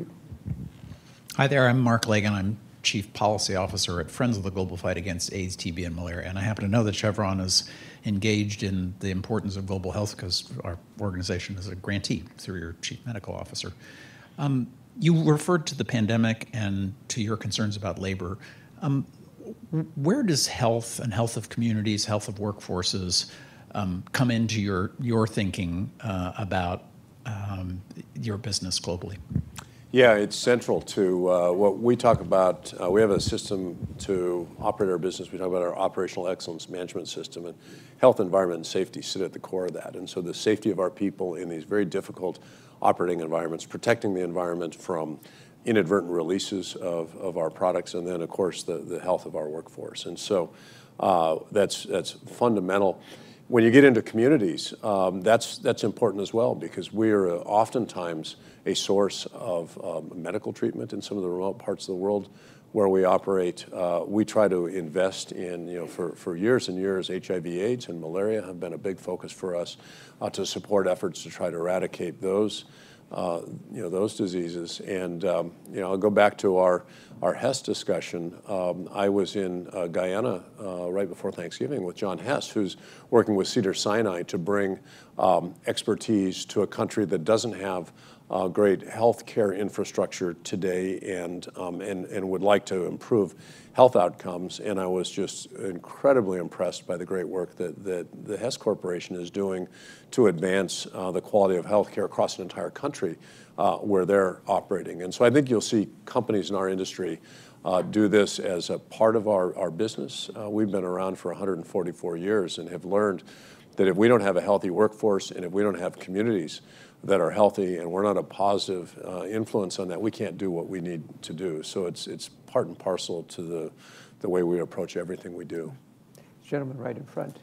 Hi there, I'm Mark Lagan. I'm Chief Policy Officer at Friends of the Global Fight Against AIDS, T B, and Malaria. And I happen to know that Chevron is engaged in the importance of global health because our organization is a grantee through your Chief Medical Officer. Um, You referred to the pandemic and to your concerns about labor. Um, where does health and health of communities, health of workforces um, come into your, your thinking uh, about um, your business globally? Yeah, it's central to uh, what we talk about. Uh, we have a system to operate our business. We talk about our operational excellence management system, and health, environment, and safety sit at the core of that. And so the safety of our people in these very difficult operating environments, protecting the environment from inadvertent releases of, of our products, and then, of course, the, the health of our workforce. And so uh, that's, that's fundamental. When you get into communities, um, that's, that's important as well, because we are oftentimes a source of um, medical treatment in some of the remote parts of the world where we operate. Uh, we try to invest in, you know, for, for years and years, H I V AIDS and malaria have been a big focus for us uh, to support efforts to try to eradicate those, uh, you know, those diseases. And, um, you know, I'll go back to our, our Hess discussion. Um, I was in uh, Guyana uh, right before Thanksgiving with John Hess, who's working with Cedars-Sinai to bring um, expertise to a country that doesn't have Uh, great health care infrastructure today and, um, and, and would like to improve health outcomes. And I was just incredibly impressed by the great work that, that the Hess Corporation is doing to advance uh, the quality of health care across an entire country uh, where they're operating. And so I think you'll see companies in our industry uh, do this as a part of our, our business. Uh, we've been around for one hundred forty-four years and have learned that if we don't have a healthy workforce and if we don't have communities that are healthy and we're not a positive uh, influence on that, we can't do what we need to do. So it's, it's part and parcel to the, the way we approach everything we do. Gentleman right in front.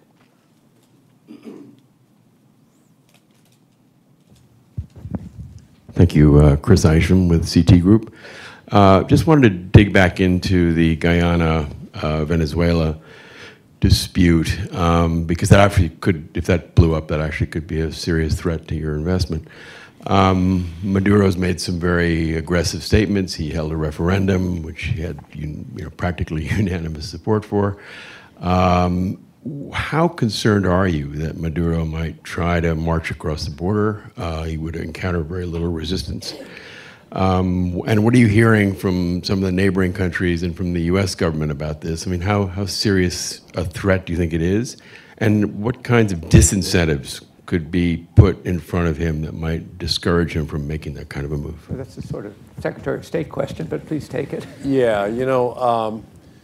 Thank you, uh, Chris Isham with C T Group. Uh, just wanted to dig back into the Guyana, uh, Venezuela dispute, um, because that actually could, if that blew up, that actually could be a serious threat to your investment. Um, Maduro's made some very aggressive statements. He held a referendum, which he had you know, practically unanimous support for. Um, how concerned are you that Maduro might try to march across the border? Uh, he would encounter very little resistance. Um, and what are you hearing from some of the neighboring countries and from the U S government about this? I mean, how, how serious a threat do you think it is? And what kinds of disincentives could be put in front of him that might discourage him from making that kind of a move? Well, that's a sort of Secretary of State question, but please take it. Yeah, you know, um,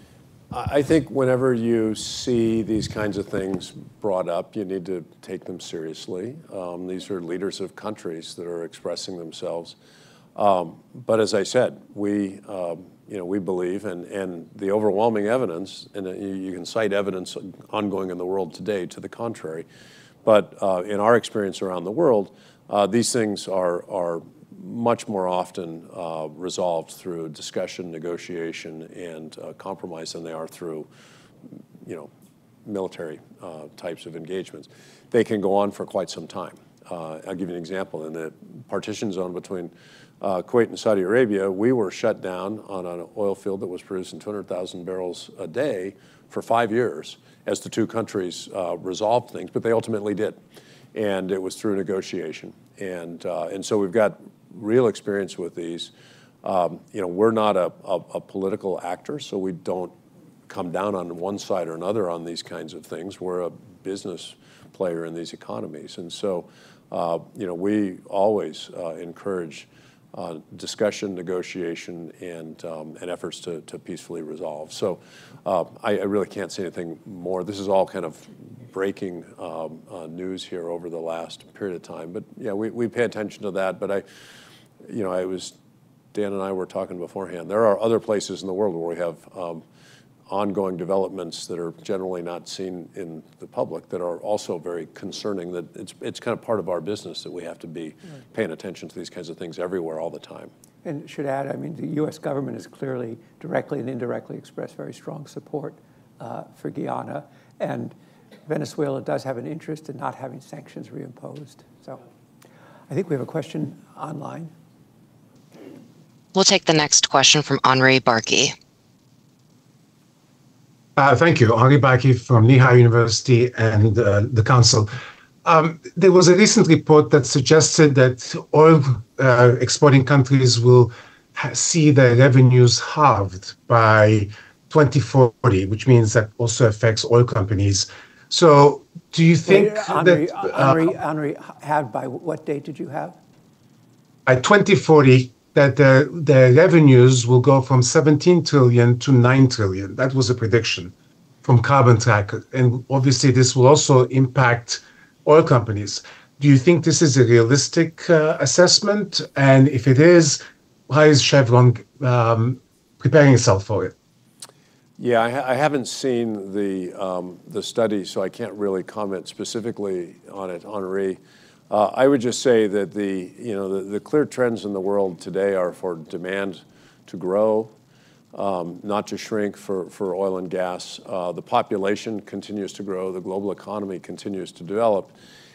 I think whenever you see these kinds of things brought up, you need to take them seriously. Um, these are leaders of countries that are expressing themselves. Um, but as I said, we, um, you know, we believe, and, and the overwhelming evidence, and you, you can cite evidence ongoing in the world today to the contrary, but uh, in our experience around the world, uh, these things are, are much more often uh, resolved through discussion, negotiation, and uh, compromise than they are through, you know, military uh, types of engagements. They can go on for quite some time. Uh, I'll give you an example. In the partition zone between uh, Kuwait and Saudi Arabia, we were shut down on an oil field that was producing two hundred thousand barrels a day for five years as the two countries uh, resolved things, but they ultimately did. And it was through negotiation. And, uh, and so we've got real experience with these. Um, you know, we're not a, a, a political actor, so we don't come down on one side or another on these kinds of things. We're a business player in these economies. And so, uh, you know, we always uh, encourage uh, discussion, negotiation, and, um, and efforts to, to peacefully resolve. So uh, I, I really can't say anything more. This is all kind of breaking um, uh, news here over the last period of time. But yeah, we, we pay attention to that. But I, you know, I was, Dan and I were talking beforehand. There are other places in the world where we have um, ongoing developments that are generally not seen in the public that are also very concerning, that it's, it's kind of part of our business that we have to be paying attention to these kinds of things everywhere all the time. And should add, I mean, the U S government has clearly directly and indirectly expressed very strong support uh, for Guyana. And Venezuela does have an interest in not having sanctions reimposed. So I think we have a question online. We'll take the next question from Henri Barkey. Uh, thank you. Henri Barkey from Lehigh University and uh, the Council. Um, there was a recent report that suggested that oil uh, exporting countries will ha- see their revenues halved by twenty forty, which means that also affects oil companies. So do you think Wait, Henri, that... Uh, Henri, Henri, have by what date did you have? By twenty forty, that the, the revenues will go from seventeen trillion to nine trillion. That was a prediction from Carbon Tracker. And obviously this will also impact oil companies. Do you think this is a realistic uh, assessment? And if it is, how is Chevron um, preparing itself for it? Yeah, I, ha- I haven't seen the um, the study, so I can't really comment specifically on it, Henri. Uh, I would just say that the you know the, the clear trends in the world today are for demand to grow, um, not to shrink for, for oil and gas. Uh, the population continues to grow, the global economy continues to develop,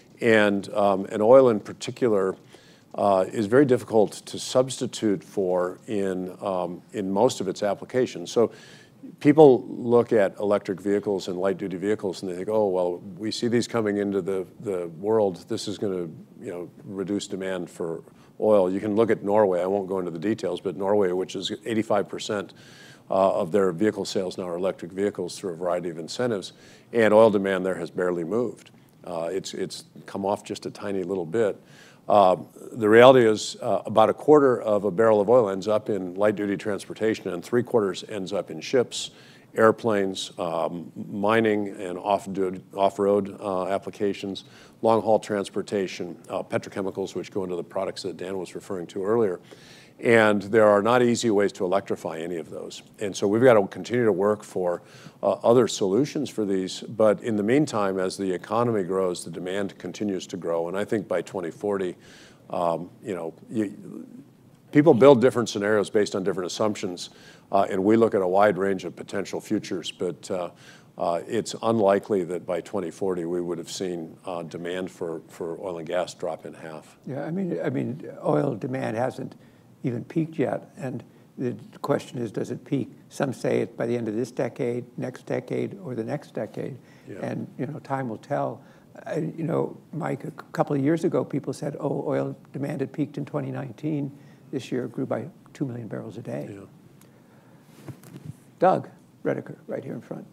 and um, and oil in particular uh, is very difficult to substitute for in um, in most of its applications. So people look at electric vehicles and light-duty vehicles and they think, oh, well, we see these coming into the, the world. This is going to, you know, reduce demand for oil. You can look at Norway. I won't go into the details, but Norway, which is eighty-five percent uh, of their vehicle sales now are electric vehicles through a variety of incentives, and oil demand there has barely moved. Uh, it's, it's come off just a tiny little bit. Uh, the reality is uh, about a quarter of a barrel of oil ends up in light-duty transportation, and three quarters ends up in ships, airplanes, um, mining and off-road off-road uh, applications, long-haul transportation, uh, petrochemicals, which go into the products that Dan was referring to earlier. And there are not easy ways to electrify any of those. And so we've got to continue to work for uh, other solutions for these. But in the meantime, as the economy grows, the demand continues to grow. And I think by twenty forty, um, you know, you, people build different scenarios based on different assumptions. Uh, and we look at a wide range of potential futures. But uh, uh, it's unlikely that by twenty forty we would have seen uh, demand for, for oil and gas drop in half. Yeah, I mean, I mean, oil demand hasn't even peaked yet, and the question is, does it peak? Some say it by the end of this decade, next decade, or the next decade, yeah. And you know, time will tell. I, you know, Mike, a couple of years ago, people said, "Oh, oil demand had peaked in twenty nineteen. This year, it grew by two million barrels a day." Yeah. Doug Redeker, right here in front.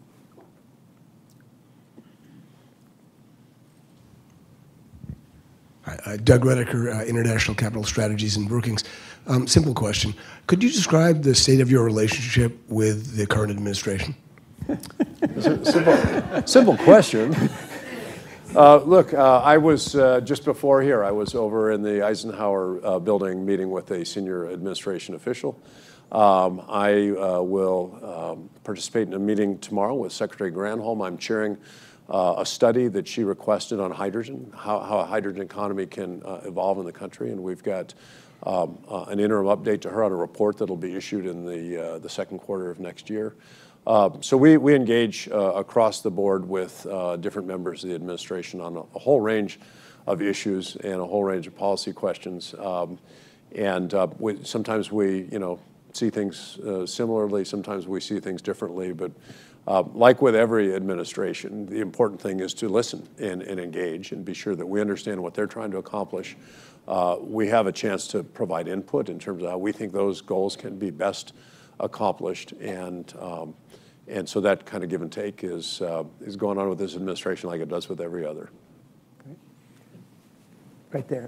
Hi, uh, Doug Redeker, uh, International Capital Strategies and Brookings. Um, simple question. Could you describe the state of your relationship with the current administration? simple, simple question. Uh, look, uh, I was uh, just before here, I was over in the Eisenhower uh, building meeting with a senior administration official. Um, I uh, will um, participate in a meeting tomorrow with Secretary Granholm. I'm chairing uh, a study that she requested on hydrogen, how, how a hydrogen economy can uh, evolve in the country, and we've got um, uh, an interim update to her on a report that'll be issued in the, uh, the second quarter of next year. Uh, so we, we engage uh, across the board with uh, different members of the administration on a, a whole range of issues and a whole range of policy questions. Um, and uh, we, sometimes we, you know, see things uh, similarly, sometimes we see things differently, but uh, like with every administration, the important thing is to listen and, and engage and be sure that we understand what they're trying to accomplish. Uh, we have a chance to provide input in terms of how we think those goals can be best accomplished, and um, and so that kind of give and take is uh, is going on with this administration like it does with every other. Great. Right there.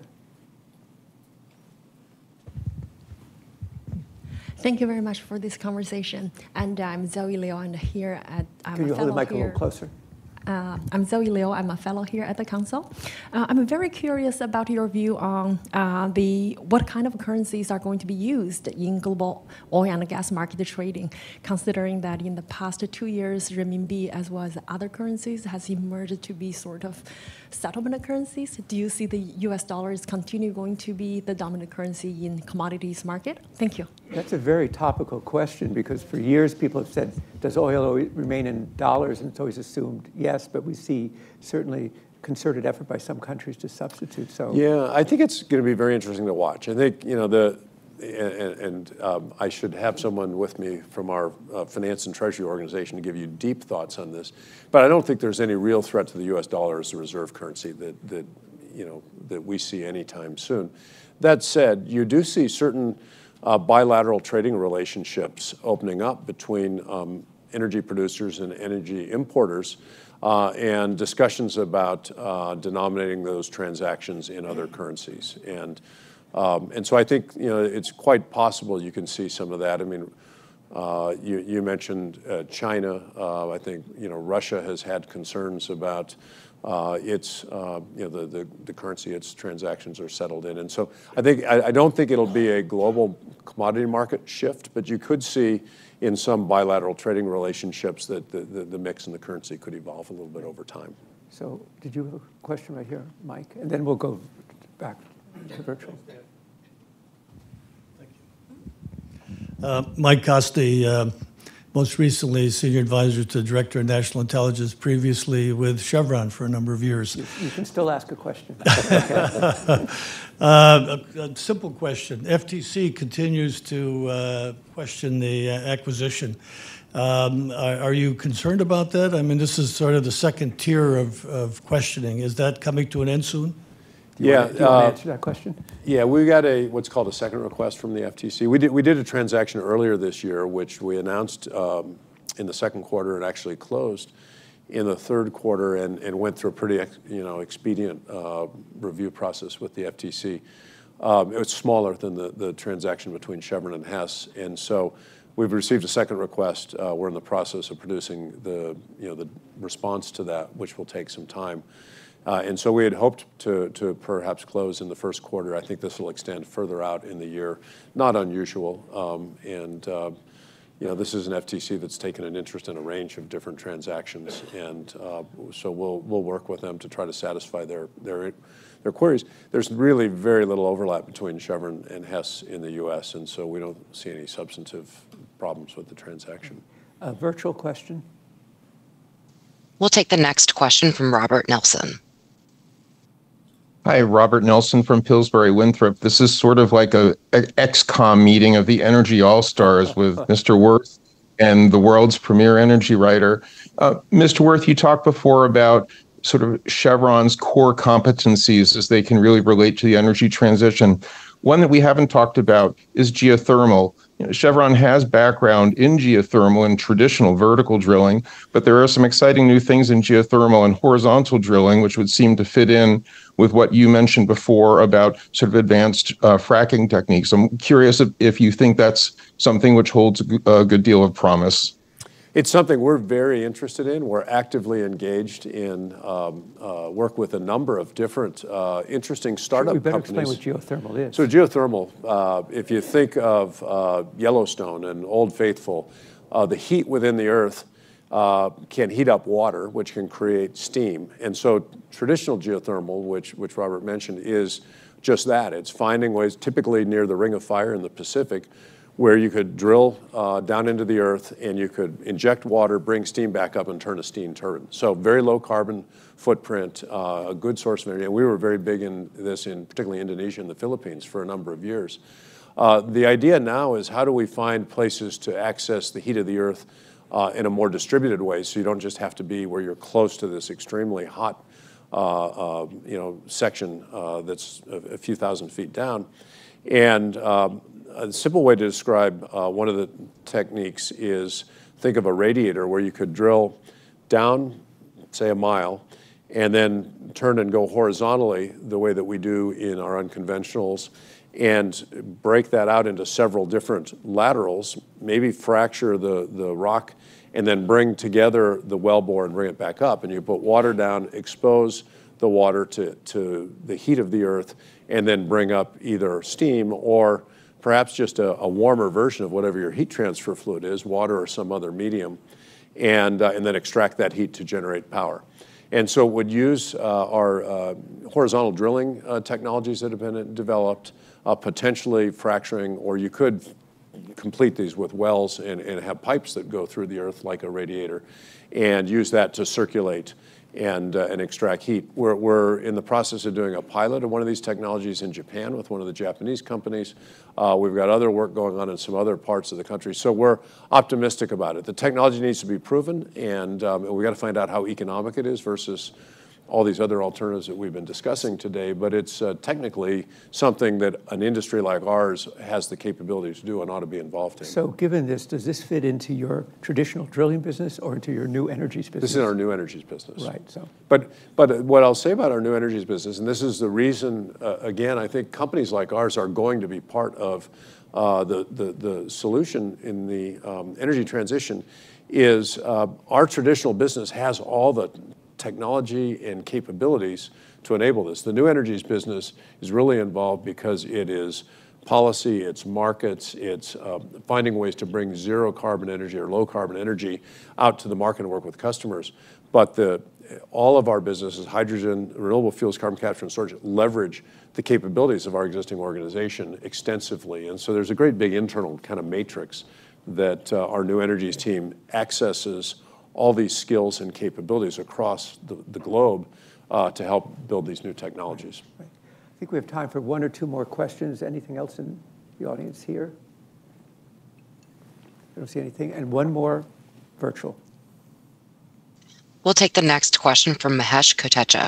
Thank you very much for this conversation. And I'm Zoe Liu, and here at I'm Can a you hold the fellow mic here. a little closer? Uh, I'm Zoe Liu. I'm a fellow here at the council. Uh, I'm very curious about your view on uh, the what kind of currencies are going to be used in global oil and gas market trading, considering that in the past two years, renminbi as well as other currencies has emerged to be sort of settlement currencies. Do you see the U S dollar is continue going to be the dominant currency in commodities market? Thank you. That's a very topical question, because for years people have said, does oil remain in dollars? And it's always assumed yes, but we see certainly concerted effort by some countries to substitute. So yeah, I think it's going to be very interesting to watch. I think, you know, the and, and um, I should have someone with me from our uh, finance and treasury organization to give you deep thoughts on this. But I don't think there's any real threat to the U S dollar as a reserve currency that that you know that we see anytime soon. That said, you do see certain Uh, bilateral trading relationships opening up between um, energy producers and energy importers, uh, and discussions about uh, denominating those transactions in other currencies. And um, and so I think, you know, it's quite possible you can see some of that. I mean, uh, you, you mentioned uh, China. Uh, I think, you know, Russia has had concerns about Uh, it's, uh, you know, the, the, the currency its transactions are settled in. And so I think, I, I don't think it'll be a global commodity market shift, but you could see in some bilateral trading relationships that the, the, the mix in the currency could evolve a little bit over time. So did you have a question right here, Mike? And then we'll go back to virtual. Thank you. Uh, Mike Costi, uh, most recently senior advisor to Director of National Intelligence, previously with Chevron for a number of years. You, you can still ask a question. uh, a, a simple question. F T C continues to uh, question the uh, acquisition. Um, are, are you concerned about that? I mean, this is sort of the second tier of, of questioning. Is that coming to an end soon? Do you yeah, want to, do you want to uh, answer that question? Yeah, we got a what's called a second request from the F T C. We did we did a transaction earlier this year, which we announced um, in the second quarter and actually closed in the third quarter, and, and went through a pretty you know expedient uh, review process with the F T C. Um, it was smaller than the the transaction between Chevron and Hess, and so we've received a second request. Uh, we're in the process of producing the you know the response to that, which will take some time. Uh, and so we had hoped to, to perhaps close in the first quarter. I think this will extend further out in the year. Not unusual. Um, and, uh, you know, this is an F T C that's taken an interest in a range of different transactions. And uh, so we'll, we'll work with them to try to satisfy their, their, their queries. There's really very little overlap between Chevron and Hess in the U S, and so we don't see any substantive problems with the transaction. A virtual question. We'll take the next question from Robert Nelson. Hi, Robert Nelson from Pillsbury Winthrop. This is sort of like a, a X COM meeting of the Energy All-Stars with Mister Wirth and the world's premier energy writer. Uh, Mister Wirth, you talked before about sort of Chevron's core competencies as they can really relate to the energy transition. One that we haven't talked about is geothermal. You know, Chevron has background in geothermal and traditional vertical drilling, but there are some exciting new things in geothermal and horizontal drilling, which would seem to fit in with what you mentioned before about sort of advanced uh, fracking techniques. I'm curious if, if you think that's something which holds a good deal of promise. It's something we're very interested in. We're actively engaged in um, uh, work with a number of different uh, interesting startup sure, we better companies. Explain what geothermal is. So geothermal, uh, if you think of uh, Yellowstone and Old Faithful, uh, the heat within the earth uh, can heat up water, which can create steam. And so traditional geothermal, which, which Robert mentioned, is just that. It's finding ways, typically near the Ring of Fire in the Pacific, where you could drill uh, down into the earth and you could inject water, bring steam back up and turn a steam turbine. So very low carbon footprint, uh, a good source of energy. And we were very big in this in particularly Indonesia and the Philippines for a number of years. Uh, the idea now is how do we find places to access the heat of the earth uh, in a more distributed way so you don't just have to be where you're close to this extremely hot uh, uh, you know, section uh, that's a, a few thousand feet down. And um, a simple way to describe uh, one of the techniques is think of a radiator where you could drill down, say a mile, and then turn and go horizontally the way that we do in our unconventionals and break that out into several different laterals, maybe fracture the, the rock and then bring together the wellbore and bring it back up. And you put water down, expose the water to, to the heat of the earth, and then bring up either steam or perhaps just a, a warmer version of whatever your heat transfer fluid is, water or some other medium, and, uh, and then extract that heat to generate power. And so it would use uh, our uh, horizontal drilling uh, technologies that have been developed, uh, potentially fracturing, or you could complete these with wells and, and have pipes that go through the earth like a radiator and use that to circulate and, uh, and extract heat. We're, we're in the process of doing a pilot of one of these technologies in Japan with one of the Japanese companies. Uh, we've got other work going on in some other parts of the country. So we're optimistic about it. The technology needs to be proven, and um, we've got to find out how economic it is versus all these other alternatives that we've been discussing today, but it's uh, technically something that an industry like ours has the capability to do and ought to be involved in. So given this, does this fit into your traditional drilling business or into your new energies business? This is our new energies business. Right, so. But, but what I'll say about our new energies business, and this is the reason, uh, again, I think companies like ours are going to be part of uh, the, the, the solution in the um, energy transition, is uh, our traditional business has all the technology and capabilities to enable this. The new energies business is really involved because it is policy, it's markets, it's uh, finding ways to bring zero carbon energy or low carbon energy out to the market and work with customers. But the, all of our businesses, hydrogen, renewable fuels, carbon capture and storage, leverage the capabilities of our existing organization extensively. And so there's a great big internal kind of matrix that uh, our new energies team accesses all these skills and capabilities across the, the globe uh, to help build these new technologies. Right. I think we have time for one or two more questions. Anything else in the audience here? I don't see anything. And one more virtual. We'll take the next question from Mahesh Kotecha.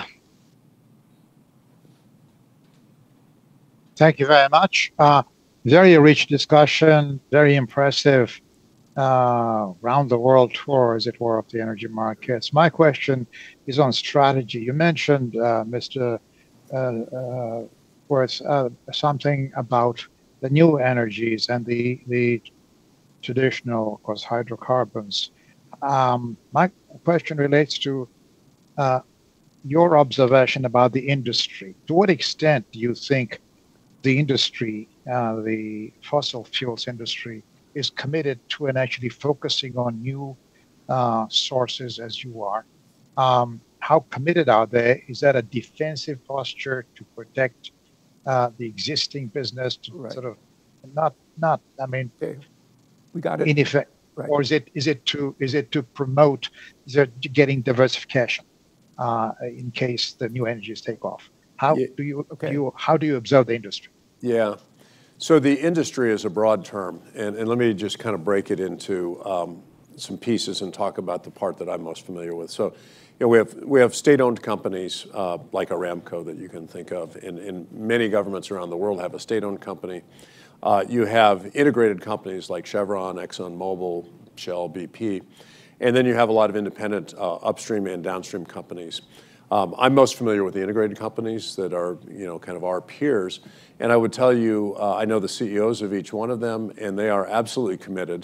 Thank you very much. Uh, very rich discussion, very impressive Uh, round the world tour, as it were, of the energy markets. My question is on strategy. You mentioned, uh, Mister Uh, uh, Wirth, uh, something about the new energies and the the traditional, of course, hydrocarbons. Um, my question relates to uh, your observation about the industry. To what extent do you think the industry, uh, the fossil fuels industry, is committed to and actually focusing on new uh, sources as you are? Um, how committed are they? Is that a defensive posture to protect uh, the existing business, to right. sort of not, not, I mean, okay. we got it. In effect, right. Or is it, is it to, is it to promote, is it getting diversification uh, in case the new energies take off? How yeah. do you, okay. do you, how do you observe the industry? Yeah. So the industry is a broad term, and, and let me just kind of break it into um, some pieces and talk about the part that I'm most familiar with. So, you know, we have we have state-owned companies uh, like Aramco that you can think of, and, and many governments around the world have a state-owned company. Uh, you have integrated companies like Chevron, ExxonMobil, Shell, B P, and then you have a lot of independent uh, upstream and downstream companies. Um, I'm most familiar with the integrated companies that are, you know, kind of our peers. And I would tell you, uh, I know the C E Os of each one of them, and they are absolutely committed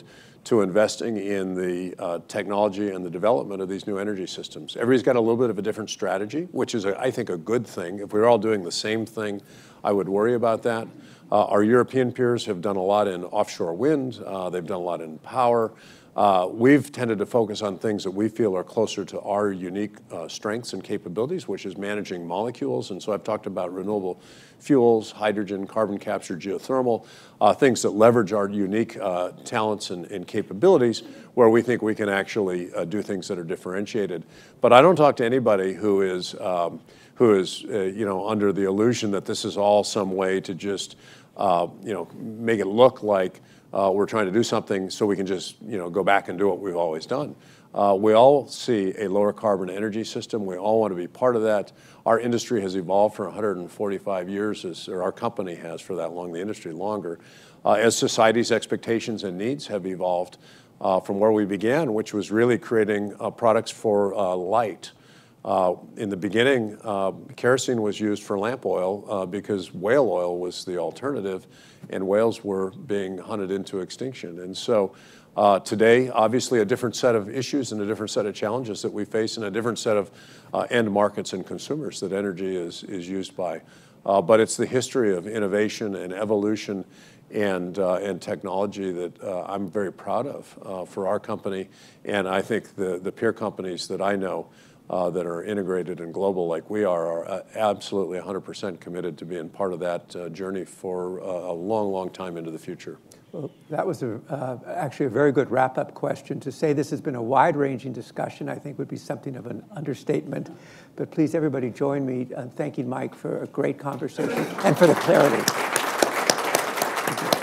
to investing in the uh, technology and the development of these new energy systems. Everybody's got a little bit of a different strategy, which is, a, I think, a good thing. If we were all doing the same thing, I would worry about that. Uh, our European peers have done a lot in offshore wind. Uh, they've done a lot in power. Uh, we've tended to focus on things that we feel are closer to our unique uh, strengths and capabilities, which is managing molecules. And so I've talked about renewable fuels, hydrogen, carbon capture, geothermal, uh, things that leverage our unique uh, talents and, and capabilities, where we think we can actually uh, do things that are differentiated. But I don't talk to anybody who is, um, who is uh, you know, under the illusion that this is all some way to just uh, you know, make it look like Uh, we're trying to do something so we can just, you know, go back and do what we've always done. Uh, we all see a lower carbon energy system. We all want to be part of that. Our industry has evolved for one hundred forty-five years, as, or our company has for that long, the industry longer, uh, as society's expectations and needs have evolved uh, from where we began, which was really creating uh, products for uh, light. Uh, in the beginning, uh, kerosene was used for lamp oil uh, because whale oil was the alternative, and whales were being hunted into extinction. And so uh, today, obviously, a different set of issues and a different set of challenges that we face, and a different set of uh, end markets and consumers that energy is, is used by. Uh, but it's the history of innovation and evolution and, uh, and technology that uh, I'm very proud of uh, for our company, and I think the, the peer companies that I know Uh, that are integrated and global like we are, are uh, absolutely one hundred percent committed to being part of that uh, journey for uh, a long, long time into the future. Well, that was a, uh, actually a very good wrap-up question. To say this has been a wide-ranging discussion, I think, would be something of an understatement. But please, everybody, join me in thanking Mike for a great conversation and for the clarity. Thank you.